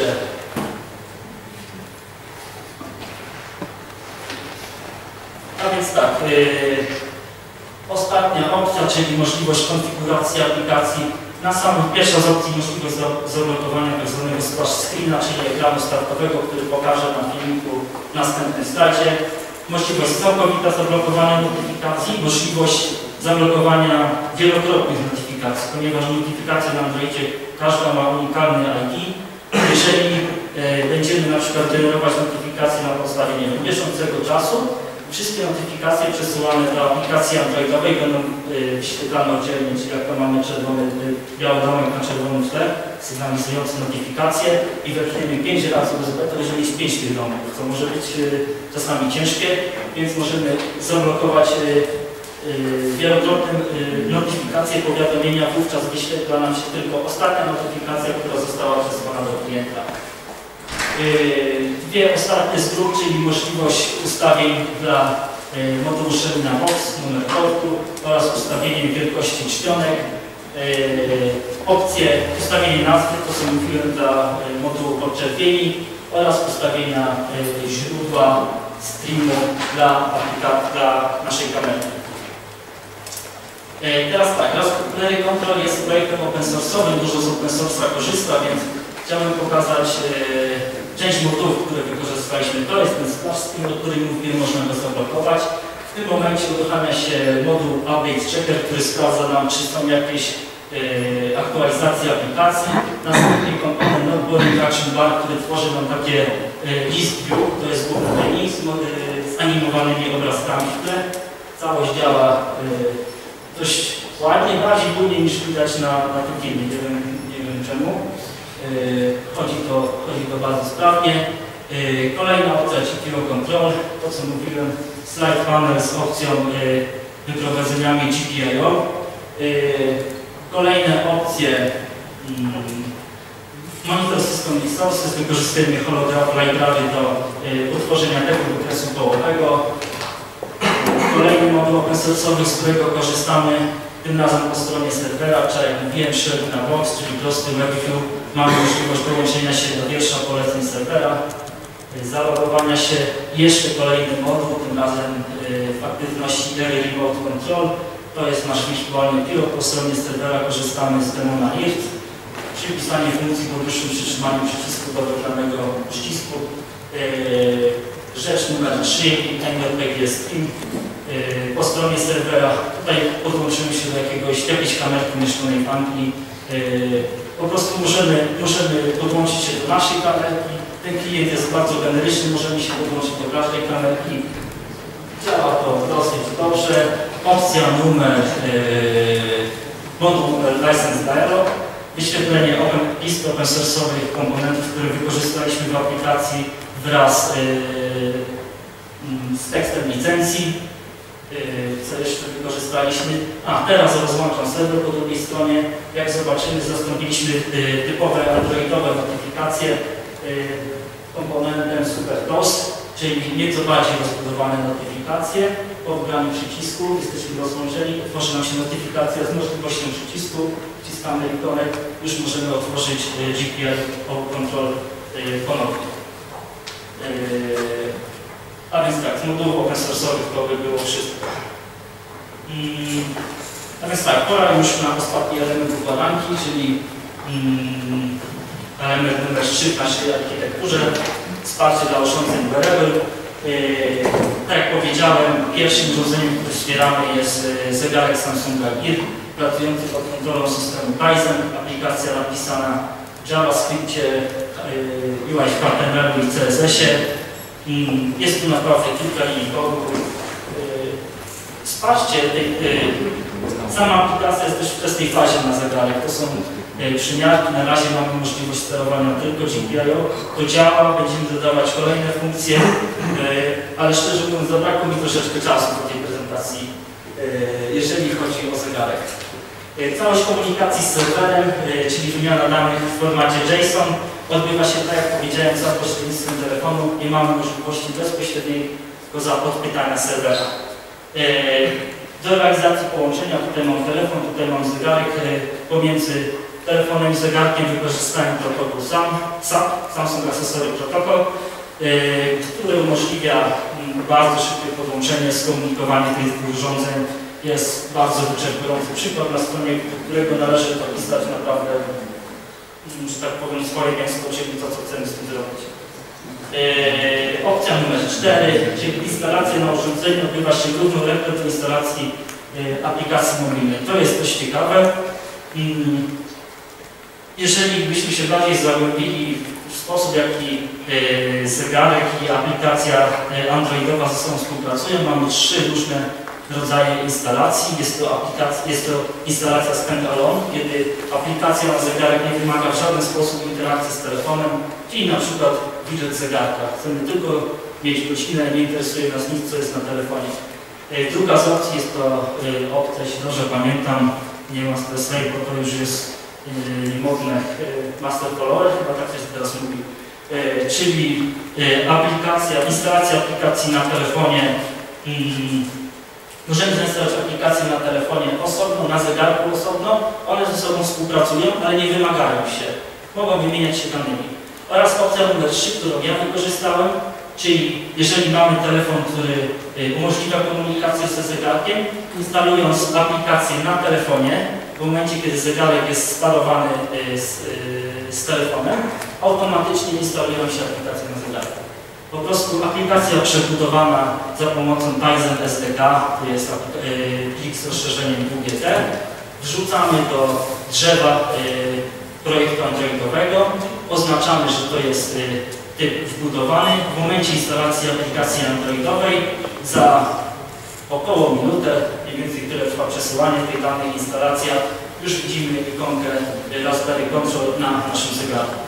A więc tak, y, ostatnia opcja, czyli możliwość konfiguracji aplikacji. Na samym pierwsza z opcji możliwość zablokowania tzw. splash screena, czyli ekranu startowego, który pokażę na filmiku w następnym slajdzie. Możliwość całkowita zablokowania notyfikacji, możliwość zablokowania wielokrotnych notyfikacji, ponieważ notyfikacje na Androidzie każda ma unikalny I D. Jeżeli e, będziemy na przykład generować notyfikacje na podstawie nie wiem, bieżącego czasu, wszystkie notyfikacje przesyłane do aplikacji androidowej będą y, wyświetlane oddzielnie, czyli jak to mamy czerwony, y, biały domek na czerwonym tle, sygnalizujący notyfikacje i wepchniemy pięć razy U S B, to jeżeli jest pięć tych domków, co może być y, czasami ciężkie, więc możemy zablokować y, y, wielokrotne y, notyfikacje, powiadomienia, wówczas wyświetla nam się tylko ostatnia notyfikacja, która została przesłana do klienta. Dwie ostatnie z grup, czyli możliwość ustawień dla y, modułu Shelly na box, numer portu oraz ustawienie wielkości czcionek. Y, opcje ustawienie nazwy, to co mówiłem, dla y, modułu podczerwieni oraz ustawienia y, źródła streamu dla, dla naszej kamery. Y, teraz tak, Raspberry Control jest projektem open source'owym, dużo z open source'a korzysta, więc chciałbym pokazać y, część modułów, które wykorzystaliśmy. To jest ten splash screen, o którym mówiłem, można go zablokować. W tym momencie uruchamia się moduł Update Checker, który sprawdza nam, czy są jakieś y, aktualizacje aplikacji. Następnie komponent Noteboarding Action Bar, który tworzy nam takie y, list view, to jest główny menu z, y, z animowanymi obrazkami w tle. Całość działa y, dość ładnie, bardziej płynnie niż widać na, na tym filmie, nie wiem, nie wiem czemu. Chodzi to, chodzi to bardzo sprawnie. Kolejna opcja G P O Control, to co mówiłem, slide panel z opcją wyprowadzeniami G P I O. Kolejne opcje Monitor System Resources, wykorzystujemy Holograph Library do utworzenia tego wykresu połowego. Kolejny moduł open source'owy, z którego korzystamy, tym razem po stronie serwera, czyli jak mówiłem, Shelly na box, czyli prosty webview. Mamy możliwość dołączenia się do wiersza poleceń serwera, zalogowania się, jeszcze kolejny moduł, tym razem w aktywności Area Remote Control. To jest nasz wirtualny pilot, po stronie serwera korzystamy z demona I R T. Przypisanie funkcji po dłuższym przytrzymaniu przycisku do wybranego przycisku. Rzecz numer trzy, N J P G Stream. po stronie serwera. Tutaj podłączymy się do jakiegoś, jakiejś kamerki umieszczonej w Anglii. Po prostu możemy, możemy podłączyć się do naszej kamerki. Ten klient jest bardzo generyczny, możemy się podłączyć do każdej kamerki. Działa to dosyć dobrze. Opcja numer, yy, moduł numer License Dialog. Wyświetlenie open, listy open source'owych komponentów, które wykorzystaliśmy w aplikacji wraz yy, z tekstem licencji. Yy, co jeszcze wykorzystaliśmy? A, teraz rozłączam serwer po drugiej stronie. Jak zobaczymy, zastąpiliśmy yy, typowe androidowe notyfikacje yy, komponentem SuperDOS, czyli nieco bardziej rozbudowane notyfikacje. Po wybraniu przycisku jesteśmy rozłączeni, tworzy nam się notyfikacja z możliwością przycisku, wciskamy ikonek, już możemy otworzyć G P L Control ponownie. A więc tak, z modułów open source'owych to by było wszystko. Mm, a więc tak, pora już na ostatni element układanki, czyli mm, element numer trzy w naszej architekturze, wsparcie dla urządzeń wearable. Yy, tak jak powiedziałem, pierwszym urządzeniem, które wspieramy jest yy, zegarek Samsunga Gear, pracujący pod kontrolą systemu Tizen, aplikacja napisana w JavaScriptie, yy, U I w H T M L i C S S ie. Yy, jest tu naprawdę kilka linii kodu. Yy, wsparcie tej, yy, sama aplikacja jest też w wczesnej fazie na zegarek. To są przymiarki. Na razie mamy możliwość sterowania tylko G P I O. To działa, będziemy dodawać kolejne funkcje, ale szczerze mówiąc zabrakło mi troszeczkę czasu do tej prezentacji, jeżeli chodzi o zegarek. Całość komunikacji z serwerem, czyli wymiana danych w formacie JSON, odbywa się, tak jak powiedziałem, za pośrednictwem telefonu. Nie mamy możliwości bezpośredniego podpytania serwera. Do realizacji połączenia tutaj mam telefon, tutaj mam zegarek. Pomiędzy telefonem i zegarkiem wykorzystałem protokół SAM, SAP, Samsung Accessory Protocol, yy, który umożliwia yy, bardzo szybkie podłączenie, skomunikowanie tych dwóch urządzeń. Jest bardzo wyczerpujący przykład, na stronie którego należy opisać naprawdę, yy, że tak powiem, swoje mięsko, czyli to, co chcemy z tym zrobić. Yy, opcja numer cztery, czyli instalacja na urządzeniu odbywa się równolegle do instalacji yy, aplikacji mobilnej. To jest dość ciekawe. Yy, Jeżeli byśmy się bardziej zagłębili w sposób, w jaki yy, zegarek i aplikacja yy, androidowa ze sobą współpracują, mamy trzy różne rodzaje instalacji. Jest to, aplikacja, jest to instalacja stand-alone, kiedy aplikacja na zegarek nie wymaga w żaden sposób interakcji z telefonem, czyli na przykład widget zegarka. Chcemy tylko mieć godzinę, nie interesuje nas nic, co jest na telefonie. Yy, druga z opcji jest to yy, opcja, jeśli dobrze pamiętam, nie ma Splay, bo to już jest Yy, modne yy, master follower, chyba tak się teraz mówi, yy, czyli yy, aplikacja, instalacja aplikacji na telefonie. Yy, możemy zainstalować aplikację na telefonie osobno, na zegarku osobno, one ze sobą współpracują, ale nie wymagają się, mogą wymieniać się danymi. Oraz opcja numer trzy, którą ja wykorzystałem, czyli jeżeli mamy telefon, który yy, umożliwia komunikację ze zegarkiem, instalując aplikację na telefonie, w momencie, kiedy zegarek jest sparowany z, z telefonem, automatycznie instalują się aplikacje na zegarku. Po prostu aplikacja przebudowana za pomocą Tizen S D K, to jest plik z rozszerzeniem W G T, wrzucamy do drzewa projektu androidowego, oznaczamy, że to jest typ wbudowany. W momencie instalacji aplikacji androidowej za około minutę, mniej więcej tyle trwa przesyłanie tej danej instalacja, już widzimy ikonkę Raspberry Control na naszym zegarku.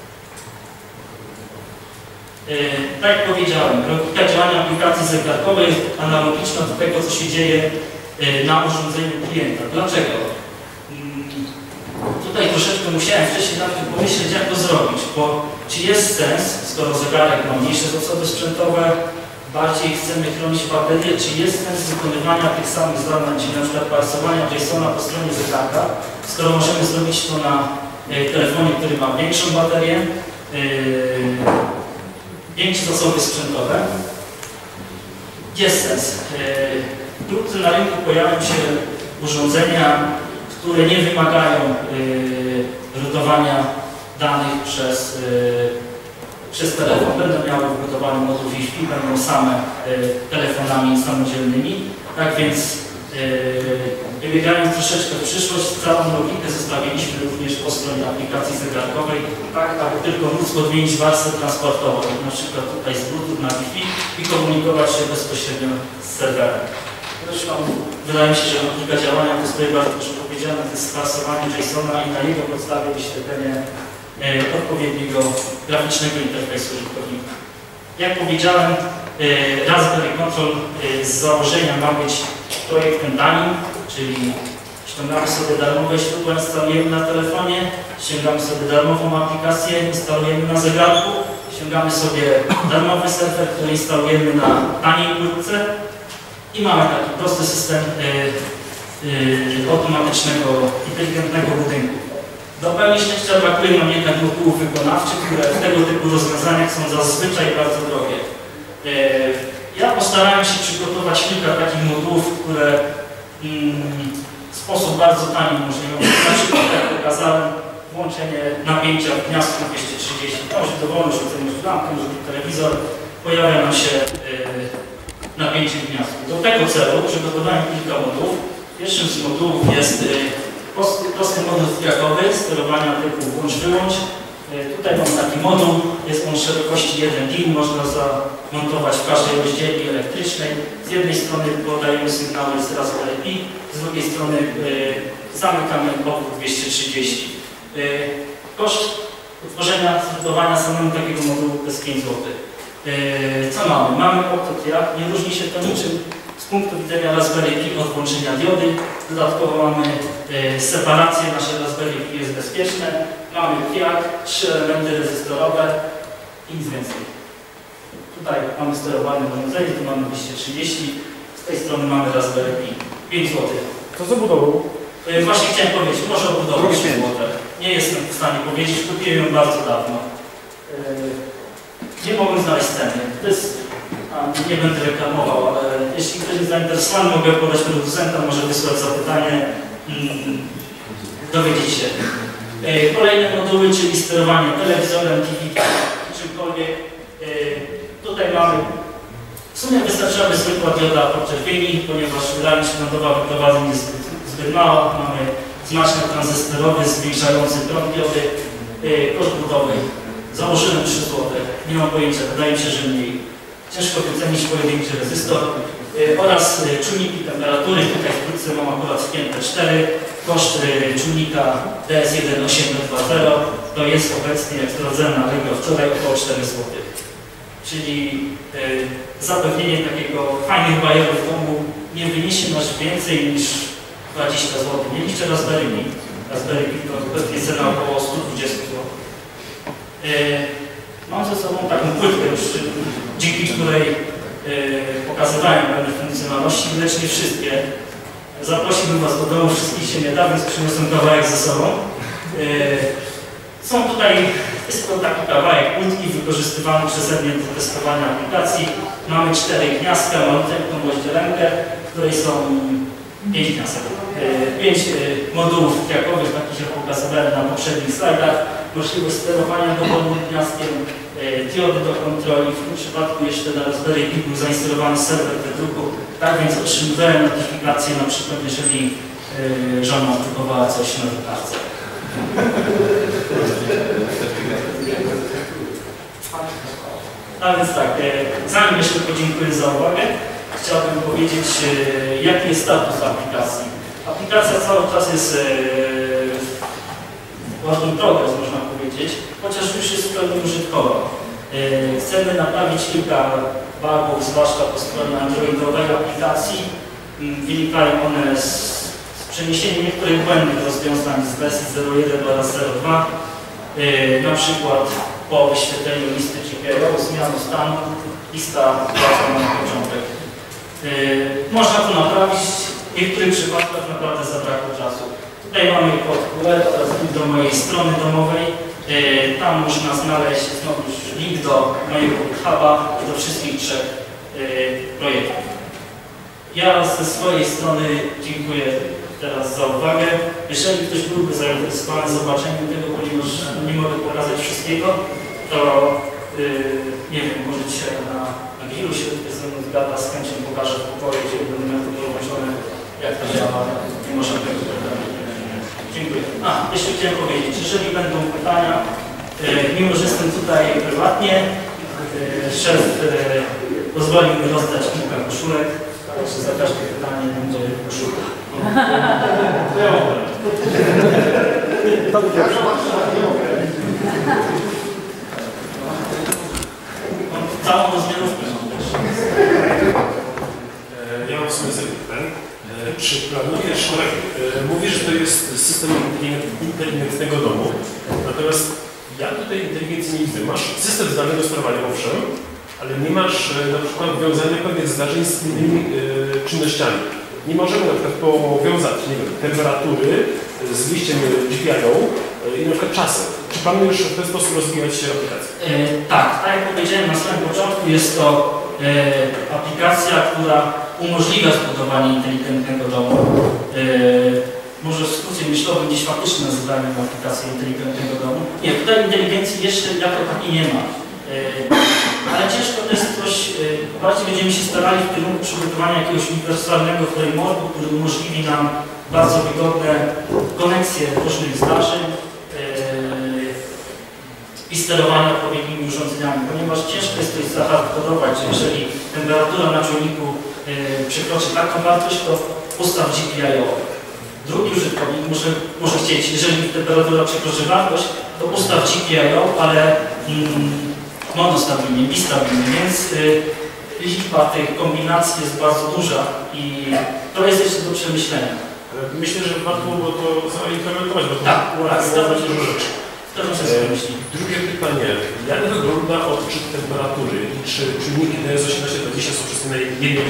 Yy, tak jak powiedziałem, logika działania aplikacji zegarkowej jest analogiczna do tego, co się dzieje yy, na urządzeniu klienta. Dlaczego? Yy, tutaj troszeczkę musiałem wcześniej nad tym pomyśleć, jak to zrobić, bo czy jest sens, skoro zegarek ma mniejsze zasoby sprzętowe, bardziej chcemy chronić baterię, czy jest sens wykonywania tych samych zadań, czyli na przykład parsowania JSON-a po stronie zegarka, skoro możemy zrobić to na y, telefonie, który ma większą baterię, y, większe zasoby sprzętowe. Jest sens. Wkrótce y, na rynku pojawią się urządzenia, które nie wymagają y, rutowania danych przez y, przez telefon. Będą miały wbudowany moduł Wi-Fi, będą same y, telefonami samodzielnymi. Tak więc yy, wybiegając troszeczkę w przyszłość, całą logikę zostawiliśmy również po stronie aplikacji zegarkowej, tak aby tylko móc odmienić warstwę transportową, na przykład tutaj z Bluetooth na Wi-Fi i komunikować się bezpośrednio z serwerem. Zresztą wydaje mi się, że logika działania to jest tutaj bardzo dobrze powiedziane, to jest sparsowanie JSON-a i na jego podstawie wyświetlenie e, odpowiedniego graficznego interfejsu użytkownika. Jak powiedziałem, e, Raspberry Control e, z założenia ma być projektem tanim, czyli ściągamy sobie darmowe źródła, instalujemy na telefonie, ściągamy sobie darmową aplikację, instalujemy na zegarku, ściągamy sobie darmowy serwer, który instalujemy na taniej płytce. I mamy taki prosty system yy, yy, automatycznego, inteligentnego budynku. Do pełni szczęścia brakuje nam jednak modułów wykonawczych, które w tego typu rozwiązaniach są zazwyczaj bardzo drogie. Yy, ja postarałem się przygotować kilka takich modułów, które yy, w sposób bardzo tani umożliwią. Na przykład, jak pokazałem, włączenie napięcia w gniazdku dwieście trzydzieści. To się dowolnie rzucę lampkę, żeby telewizor, pojawia nam się yy, napięcie w gniazdku. Do tego celu przygotowałem kilka modułów. Pierwszym z modułów jest y, prosty, prosty moduł trakowy sterowania typu włącz-wyłącz. Y, tutaj mam taki moduł, jest on szerokości jeden din, można zamontować w każdej rozdzielni elektrycznej. Z jednej strony podajemy sygnały z Raspberry Pi, z drugiej strony y, zamykamy obwód dwieście trzydzieści. Y, koszt utworzenia, zbudowania samego takiego modułu to jest pięć złotych. Co mamy? Mamy optotriak, nie różni się to niczym z punktu widzenia Raspberry Pi od włączenia diody. Dodatkowo mamy e, separację, nasze Raspberry Pi jest bezpieczne. Mamy triak, trzy elementy rezystorowe i nic więcej. Tutaj mamy sterowane urządzenie, tu mamy dwieście trzydzieści, z tej strony mamy Raspberry Pi. pięć złotych. Co za budową? E, właśnie chciałem powiedzieć, może o budowie trzy złote. Nie jestem w stanie powiedzieć, kupiłem ją bardzo dawno. E, Nie mogłem znaleźć ceny. To jest, a, nie będę reklamował, ale jeśli ktoś jest zainteresowany, mogę podać producenta, może wysłać zapytanie i dowiedzieć się. E, kolejne moduły, czyli sterowanie telewizorem, T V, czymkolwiek. E, tutaj mamy, w sumie wystarczyłaby zwykła dioda podczerwieni, ponieważ wydajność prądowa wyprowadzeń jest zbyt, zbyt mała. Mamy zmaczek tranzystorowy zwiększający prąd diody. E, koszt budowy założyłem trzy złote, nie mam pojęcia, wydaje mi się, że mniej. Ciężko wycenić pojedynczy rezystor yy, oraz yy, czujniki temperatury. Tutaj w płytce mam akurat wpięte cztery. Koszt yy, czujnika D S jeden osiem dwa zero to jest obecnie, jak sprawdzałem na rynku wczoraj, około cztery złote. Czyli yy, zapewnienie takiego fajnych bajerów w domu nie wyniesie nas więcej niż dwadzieścia złotych. Nie liczę Raspberry Pi. Raspberry Pi to obecnie cena około sto dwadzieścia złotych. Mam ze sobą taką płytkę, już, dzięki której yy, pokazywałem pewne funkcjonalności, lecz nie wszystkie. Zaprosiłbym Was do domu, wszystkich się nie da, więc przyniosłem kawałek ze sobą. Yy, są tutaj, jest to taki kawałek płytki wykorzystywany przeze mnie do testowania aplikacji. Mamy cztery gniazdka, malutką rozdzielenkę, w której są pięć gniazdek. Yy, pięć yy, modułów triakowych, takich jak pokazywałem na poprzednich slajdach. Możliwość sterowania dowolnym gniazdkiem, e, diody do kontroli. W tym przypadku jeszcze na Raspberry Pi był zainstalowany serwer wydruku. Tak więc otrzymywałem notyfikacje, na przykład jeżeli e, żona kupowała coś na wytarce. A więc tak, e, zanim jeszcze podziękuję za uwagę, chciałbym powiedzieć, e, jaki jest status aplikacji. Aplikacja cały czas jest e, ładny progres, można powiedzieć, chociaż już jest w pełni użytkowa. Yy, chcemy naprawić kilka bugów, zwłaszcza po stronie androidowej aplikacji. Yy, wynikają one z, z przeniesienia niektórych błędnych rozwiązań z wersji zero jeden oraz zero dwa. Yy, na przykład po wyświetleniu listy G P R O, zmianu stanu, lista wracała na początek. Yy, można to naprawić, w niektórych przypadkach naprawdę zabrakło czasu. Tutaj mamy kod Q R oraz link do mojej strony domowej. Yy, tam można znaleźć znowu link do mojego GitHuba i do wszystkich trzech yy, projektów. Ja ze swojej strony dziękuję teraz za uwagę. Jeżeli ktoś byłby zainteresowany zobaczeniem tego, ponieważ nie mogę pokazać wszystkiego, to yy, nie wiem, może dzisiaj na, na grillu się ze mną zgada, z chęcią pokażę w pokoju, gdzie będę miał działa, nie można tego programu. Dziękuję. A, jeszcze chciałem powiedzieć, jeżeli będą pytania, mimo że jestem tutaj prywatnie, szef pozwolił mi rozdać kilka koszulek, także za każde pytanie będzie koszulka. Całą rozmiarówkę mam też. Ja mam w sumie sobie pytań. Czy planujesz, mówisz, że to jest system inteligentnego domu, natomiast ja tutaj inteligencji nie widzę. Masz system zdalnego sterowania, owszem, ale nie masz na przykład wiązania pewnych zdarzeń z innymi y, czynnościami. Nie możemy na przykład powiązać, nie wiem, temperatury z liściem G P I O y, i na przykład czasem. Czy planujesz w ten sposób rozwijać aplikację? E, tak, tak jak powiedziałem na samym początku, jest to e, aplikacja, która umożliwia zbudowanie inteligentnego domu. E, może w skrócie myślowym gdzieś faktycznie nazywamy aplikację inteligentnego domu. Nie, tutaj inteligencji jeszcze jako takiej nie ma. Ale ciężko to jest coś, bardziej będziemy się starali w kierunku przygotowania jakiegoś uniwersalnego frameworku, który umożliwi nam bardzo wygodne koneksje różnych zdarzeń i sterowania odpowiednimi urządzeniami, ponieważ ciężko jest coś zahardkodować, że jeżeli temperatura na czujniku przekroczy taką wartość, to ustaw G P I O. Drugi użytkownik może, może chcieć, jeżeli temperatura przekroczy wartość, to ustaw G P I O, ale mm, monostabilnie, bistabilnie, więc y, liczba tych kombinacji jest bardzo duża i to jest jeszcze do przemyślenia. Myślę, że warto było to zaimplementować, bo to tak, ułatwia dużo rzeczy. E, drugie pytanie. Jak wygląda odczyt temperatury i czy czujniki D S osiemnaście dwadzieścia są wszystkie na jednej?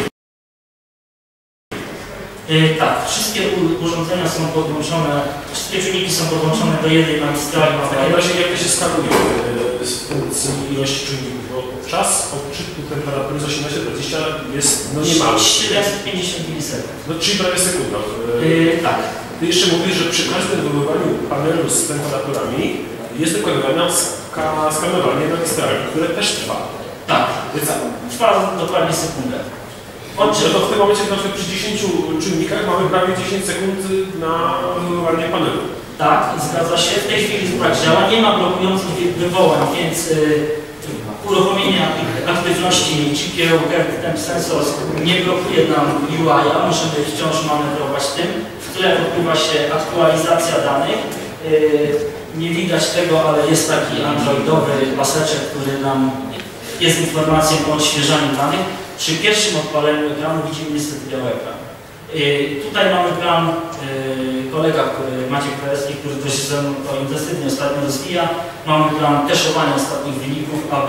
Yy, tak, wszystkie urządzenia są podłączone, wszystkie czujniki są podłączone do jednej magistrali. W takim razie jak to się skaluje z funkcji ilości czujników? Bo czas odczytu temperatury z osiemnaście dwadzieścia jest no niemały. siedemset pięćdziesiąt milisekund. No czyli prawie sekunda. Yy, tak. Ty jeszcze mówisz, że przy każdym wybudowaniu panelu z temperaturami jest wykonywane skanowanie magistrali, które też trwa. Tak, trwa dokładnie sekundę. Odczyt, to w tym momencie na przykład przy dziesięciu czynnikach mamy prawie dziesięć sekund na wywołanie panelu. Tak, zgadza się. W tej chwili tak działa. Nie ma blokujących wywołań, więc yy, uruchomienie aktywności G P I O Get Temp Sensors nie blokuje nam U I a. Możemy wciąż manewrować tym. W tle odbywa się aktualizacja danych. Yy, nie widać tego, ale jest taki androidowy paseczek, który nam jest informacją o odświeżaniu danych. Przy pierwszym odpaleniu ekranu widzimy niestety biały ekran. Yy, tutaj mamy plan, yy, kolega, który, Maciek Krajewski, który dość ze mną to intensywnie ostatnio rozwija. Mamy plan teszowania ostatnich wyników, aby...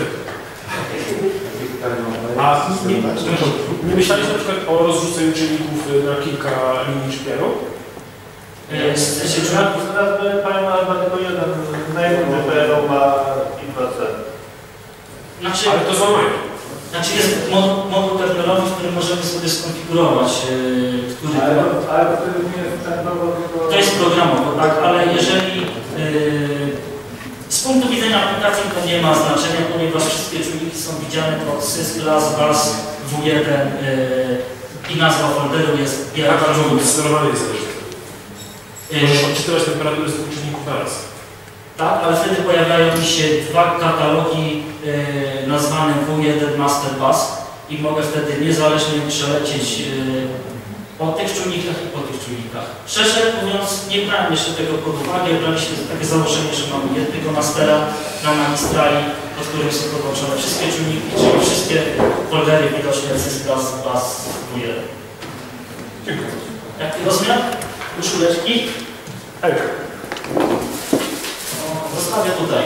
A nie, nie myśleliście na przykład o rozrzuceniu czynników na kilka linii G P I O? Tylko jeden, na jednym G P I O ma infrację. Znaczy, ale to złamają. Znaczy jest moduł terminalowy, który możemy sobie skonfigurować, yy, który... Ale, ale to nie jest terminowo, tylko... To jest programowo, tak, ale jeżeli yy, z punktu widzenia aplikacji to nie ma znaczenia, ponieważ wszystkie czujniki są widziane pod sys, class, bus, W jeden yy, i nazwa folderu jest... Tak, ale sterowanie jest też. Możesz odczytywać temperaturę z dwóch czynników naraz. Tak, ale wtedy pojawiają mi się dwa katalogi yy, nazwane W jeden Master Bus i mogę wtedy niezależnie przelecieć yy, po tych czujnikach i po tych czujnikach. Szczerze mówiąc, nie brałem jeszcze tego pod uwagę, braliśmy takie założenie, że mamy jednego mastera na magistrali, pod którym są podłączone wszystkie czujniki, czyli wszystkie foldery widoczne z Bus, Bus W jeden. Dziękuję. Jaki rozmiar? Koszuleczki? Tak. Zostawię tutaj.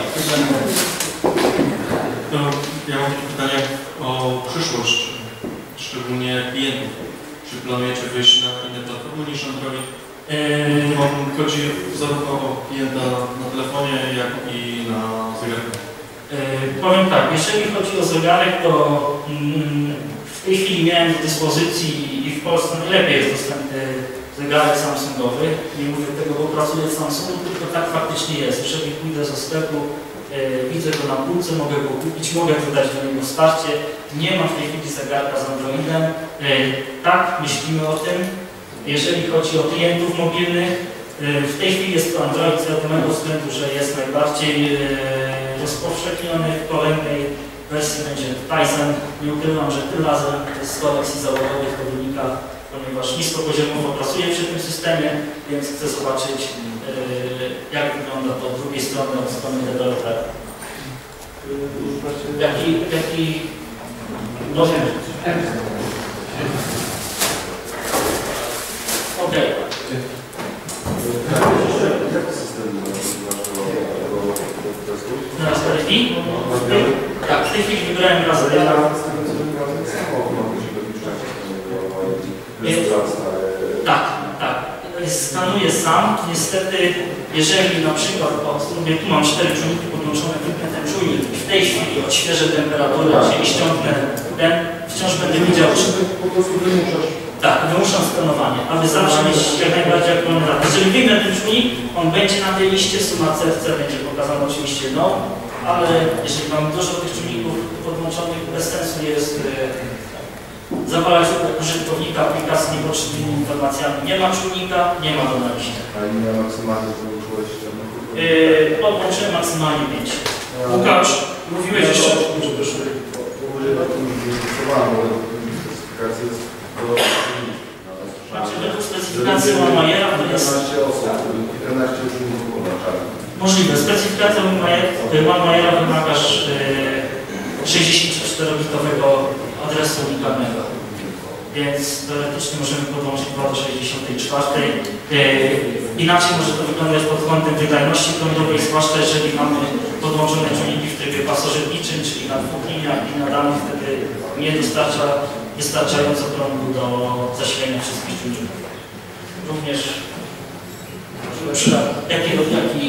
To ja mam takie pytanie o przyszłość, szczególnie klientów. Czy planujecie wyjść na inne platformy niż Android? Yy... Chodzi zarówno o klienta na telefonie, jak i na zegarku. Yy, powiem tak, jeżeli chodzi o zegarek, to mm, w tej chwili miałem do dyspozycji i w Polsce najlepiej jest dostępny zegarek Samsungowy. Nie mówię tego, bo pracuję w Samsungu, tylko tak faktycznie jest. Jeżeli pójdę ze sklepu, yy, widzę go na półce, mogę go kupić, mogę wydać do niego wsparcie. Nie ma w tej chwili zegarka z Androidem. Yy, tak, myślimy o tym. Jeżeli chodzi o klientów mobilnych, w tej chwili jest to Android z tego względu, że jest najbardziej rozpowszechniony. W kolejnej wersji będzie Tizen. Nie ukrywam, że tym razem z kolekcji zawodowych to wynika, ponieważ niskopoziomowo pracuję przy tym systemie, więc chcę zobaczyć, jak wygląda to od drugiej strony, od strony dewelopera. Jaki, jaki rozmiar? Okej. Teraz w tej chwili? Tak, w tej chwili wybrałem Razera. Tak, tak. Skanuję sam. Niestety, jeżeli na przykład, o, mówię, tu mam cztery czujniki podłączone, wypnę ten czujnik i w tej chwili odświeżę temperaturę, czyli ściągnę ten, wciąż będę widział, czy... Po prostu wymuszasz. Tak, wymuszam skanowanie, aby zawsze mieć jak najbardziej aktualny dane. Jeżeli wyjmę ten czujnik, on będzie na tej liście, suma C F C będzie pokazana oczywiście no, ale jeżeli mam dużo tych czujników podłączonych, bez sensu jest yy, zawalać użytkownika aplikacji niepotrzebnymi informacjami. Nie ma czujnika, nie ma go na liście. A ile maksymalnie wyłączyłeś? Yy, podłączyłem maksymalnie pięć. Łukasz, mówiłeś jeszcze... Znaczy, według specyfikacji Walmajera to jest... Możliwe. Specyfikacja Walmajera wymagasz yy, sześćdziesięcioczterobitowego adresu unikalnego. Więc teoretycznie możemy podłączyć dwa do sześćdziesiątej czwartej. Yy, inaczej może to wyglądać pod kątem wydajności prądowej, zwłaszcza jeżeli mamy podłączone czujniki w trybie pasożytniczym, czyli na dwóch liniach i na danych wtedy nie dostarcza wystarczająco prądu do zasilenia wszystkich czujników. Również jakiego, jaki...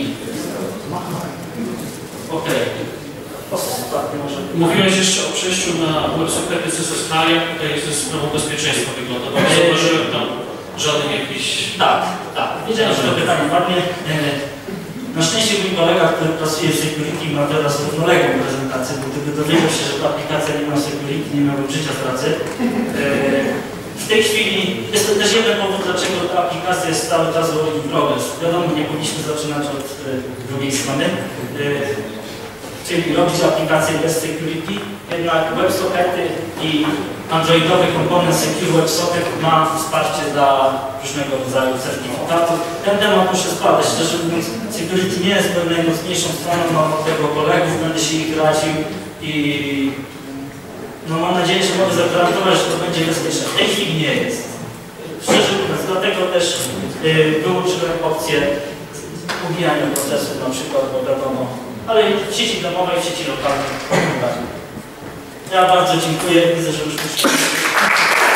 Okej. Okay. Mówiłeś jeszcze o przejściu na WebSockety C S S H, jak tutaj ze sprawą bezpieczeństwa wygląda. Bo nie zauważyłem tam żaden jakiś... Tak, tak. Wiedziałem, że to pytanie padnie. Na szczęście mój kolega, który pracuje w security, ma teraz równoległą prezentację, bo gdyby dowiedział się, że ta aplikacja nie ma security, nie miałbym życia z pracy. W tej chwili jest to też jeden powód, dlaczego ta aplikacja jest cały czas work in progress. Wiadomo, nie powinniśmy zaczynać od drugiej strony. Czyli robić aplikacje bez security, jednak WebSockety i androidowy komponent Secure WebSocket ma wsparcie dla różnego rodzaju certyfikatów. Ten temat muszę zbadać, szczerze mówiąc, security nie jest pewną najmocniejszą stroną, mam od tego kolegów, będę się ich radził i no, mam nadzieję, że mogę zagwarantować, że to będzie bezpieczne. W tej chwili nie jest. Szczerze mówiąc, dlatego też yy, wyłączyłem opcję ubijania procesu, na przykład, bo wiadomo, ale w sieci domowej, w sieci lokalnej. Ja bardzo dziękuję. Widzę, że już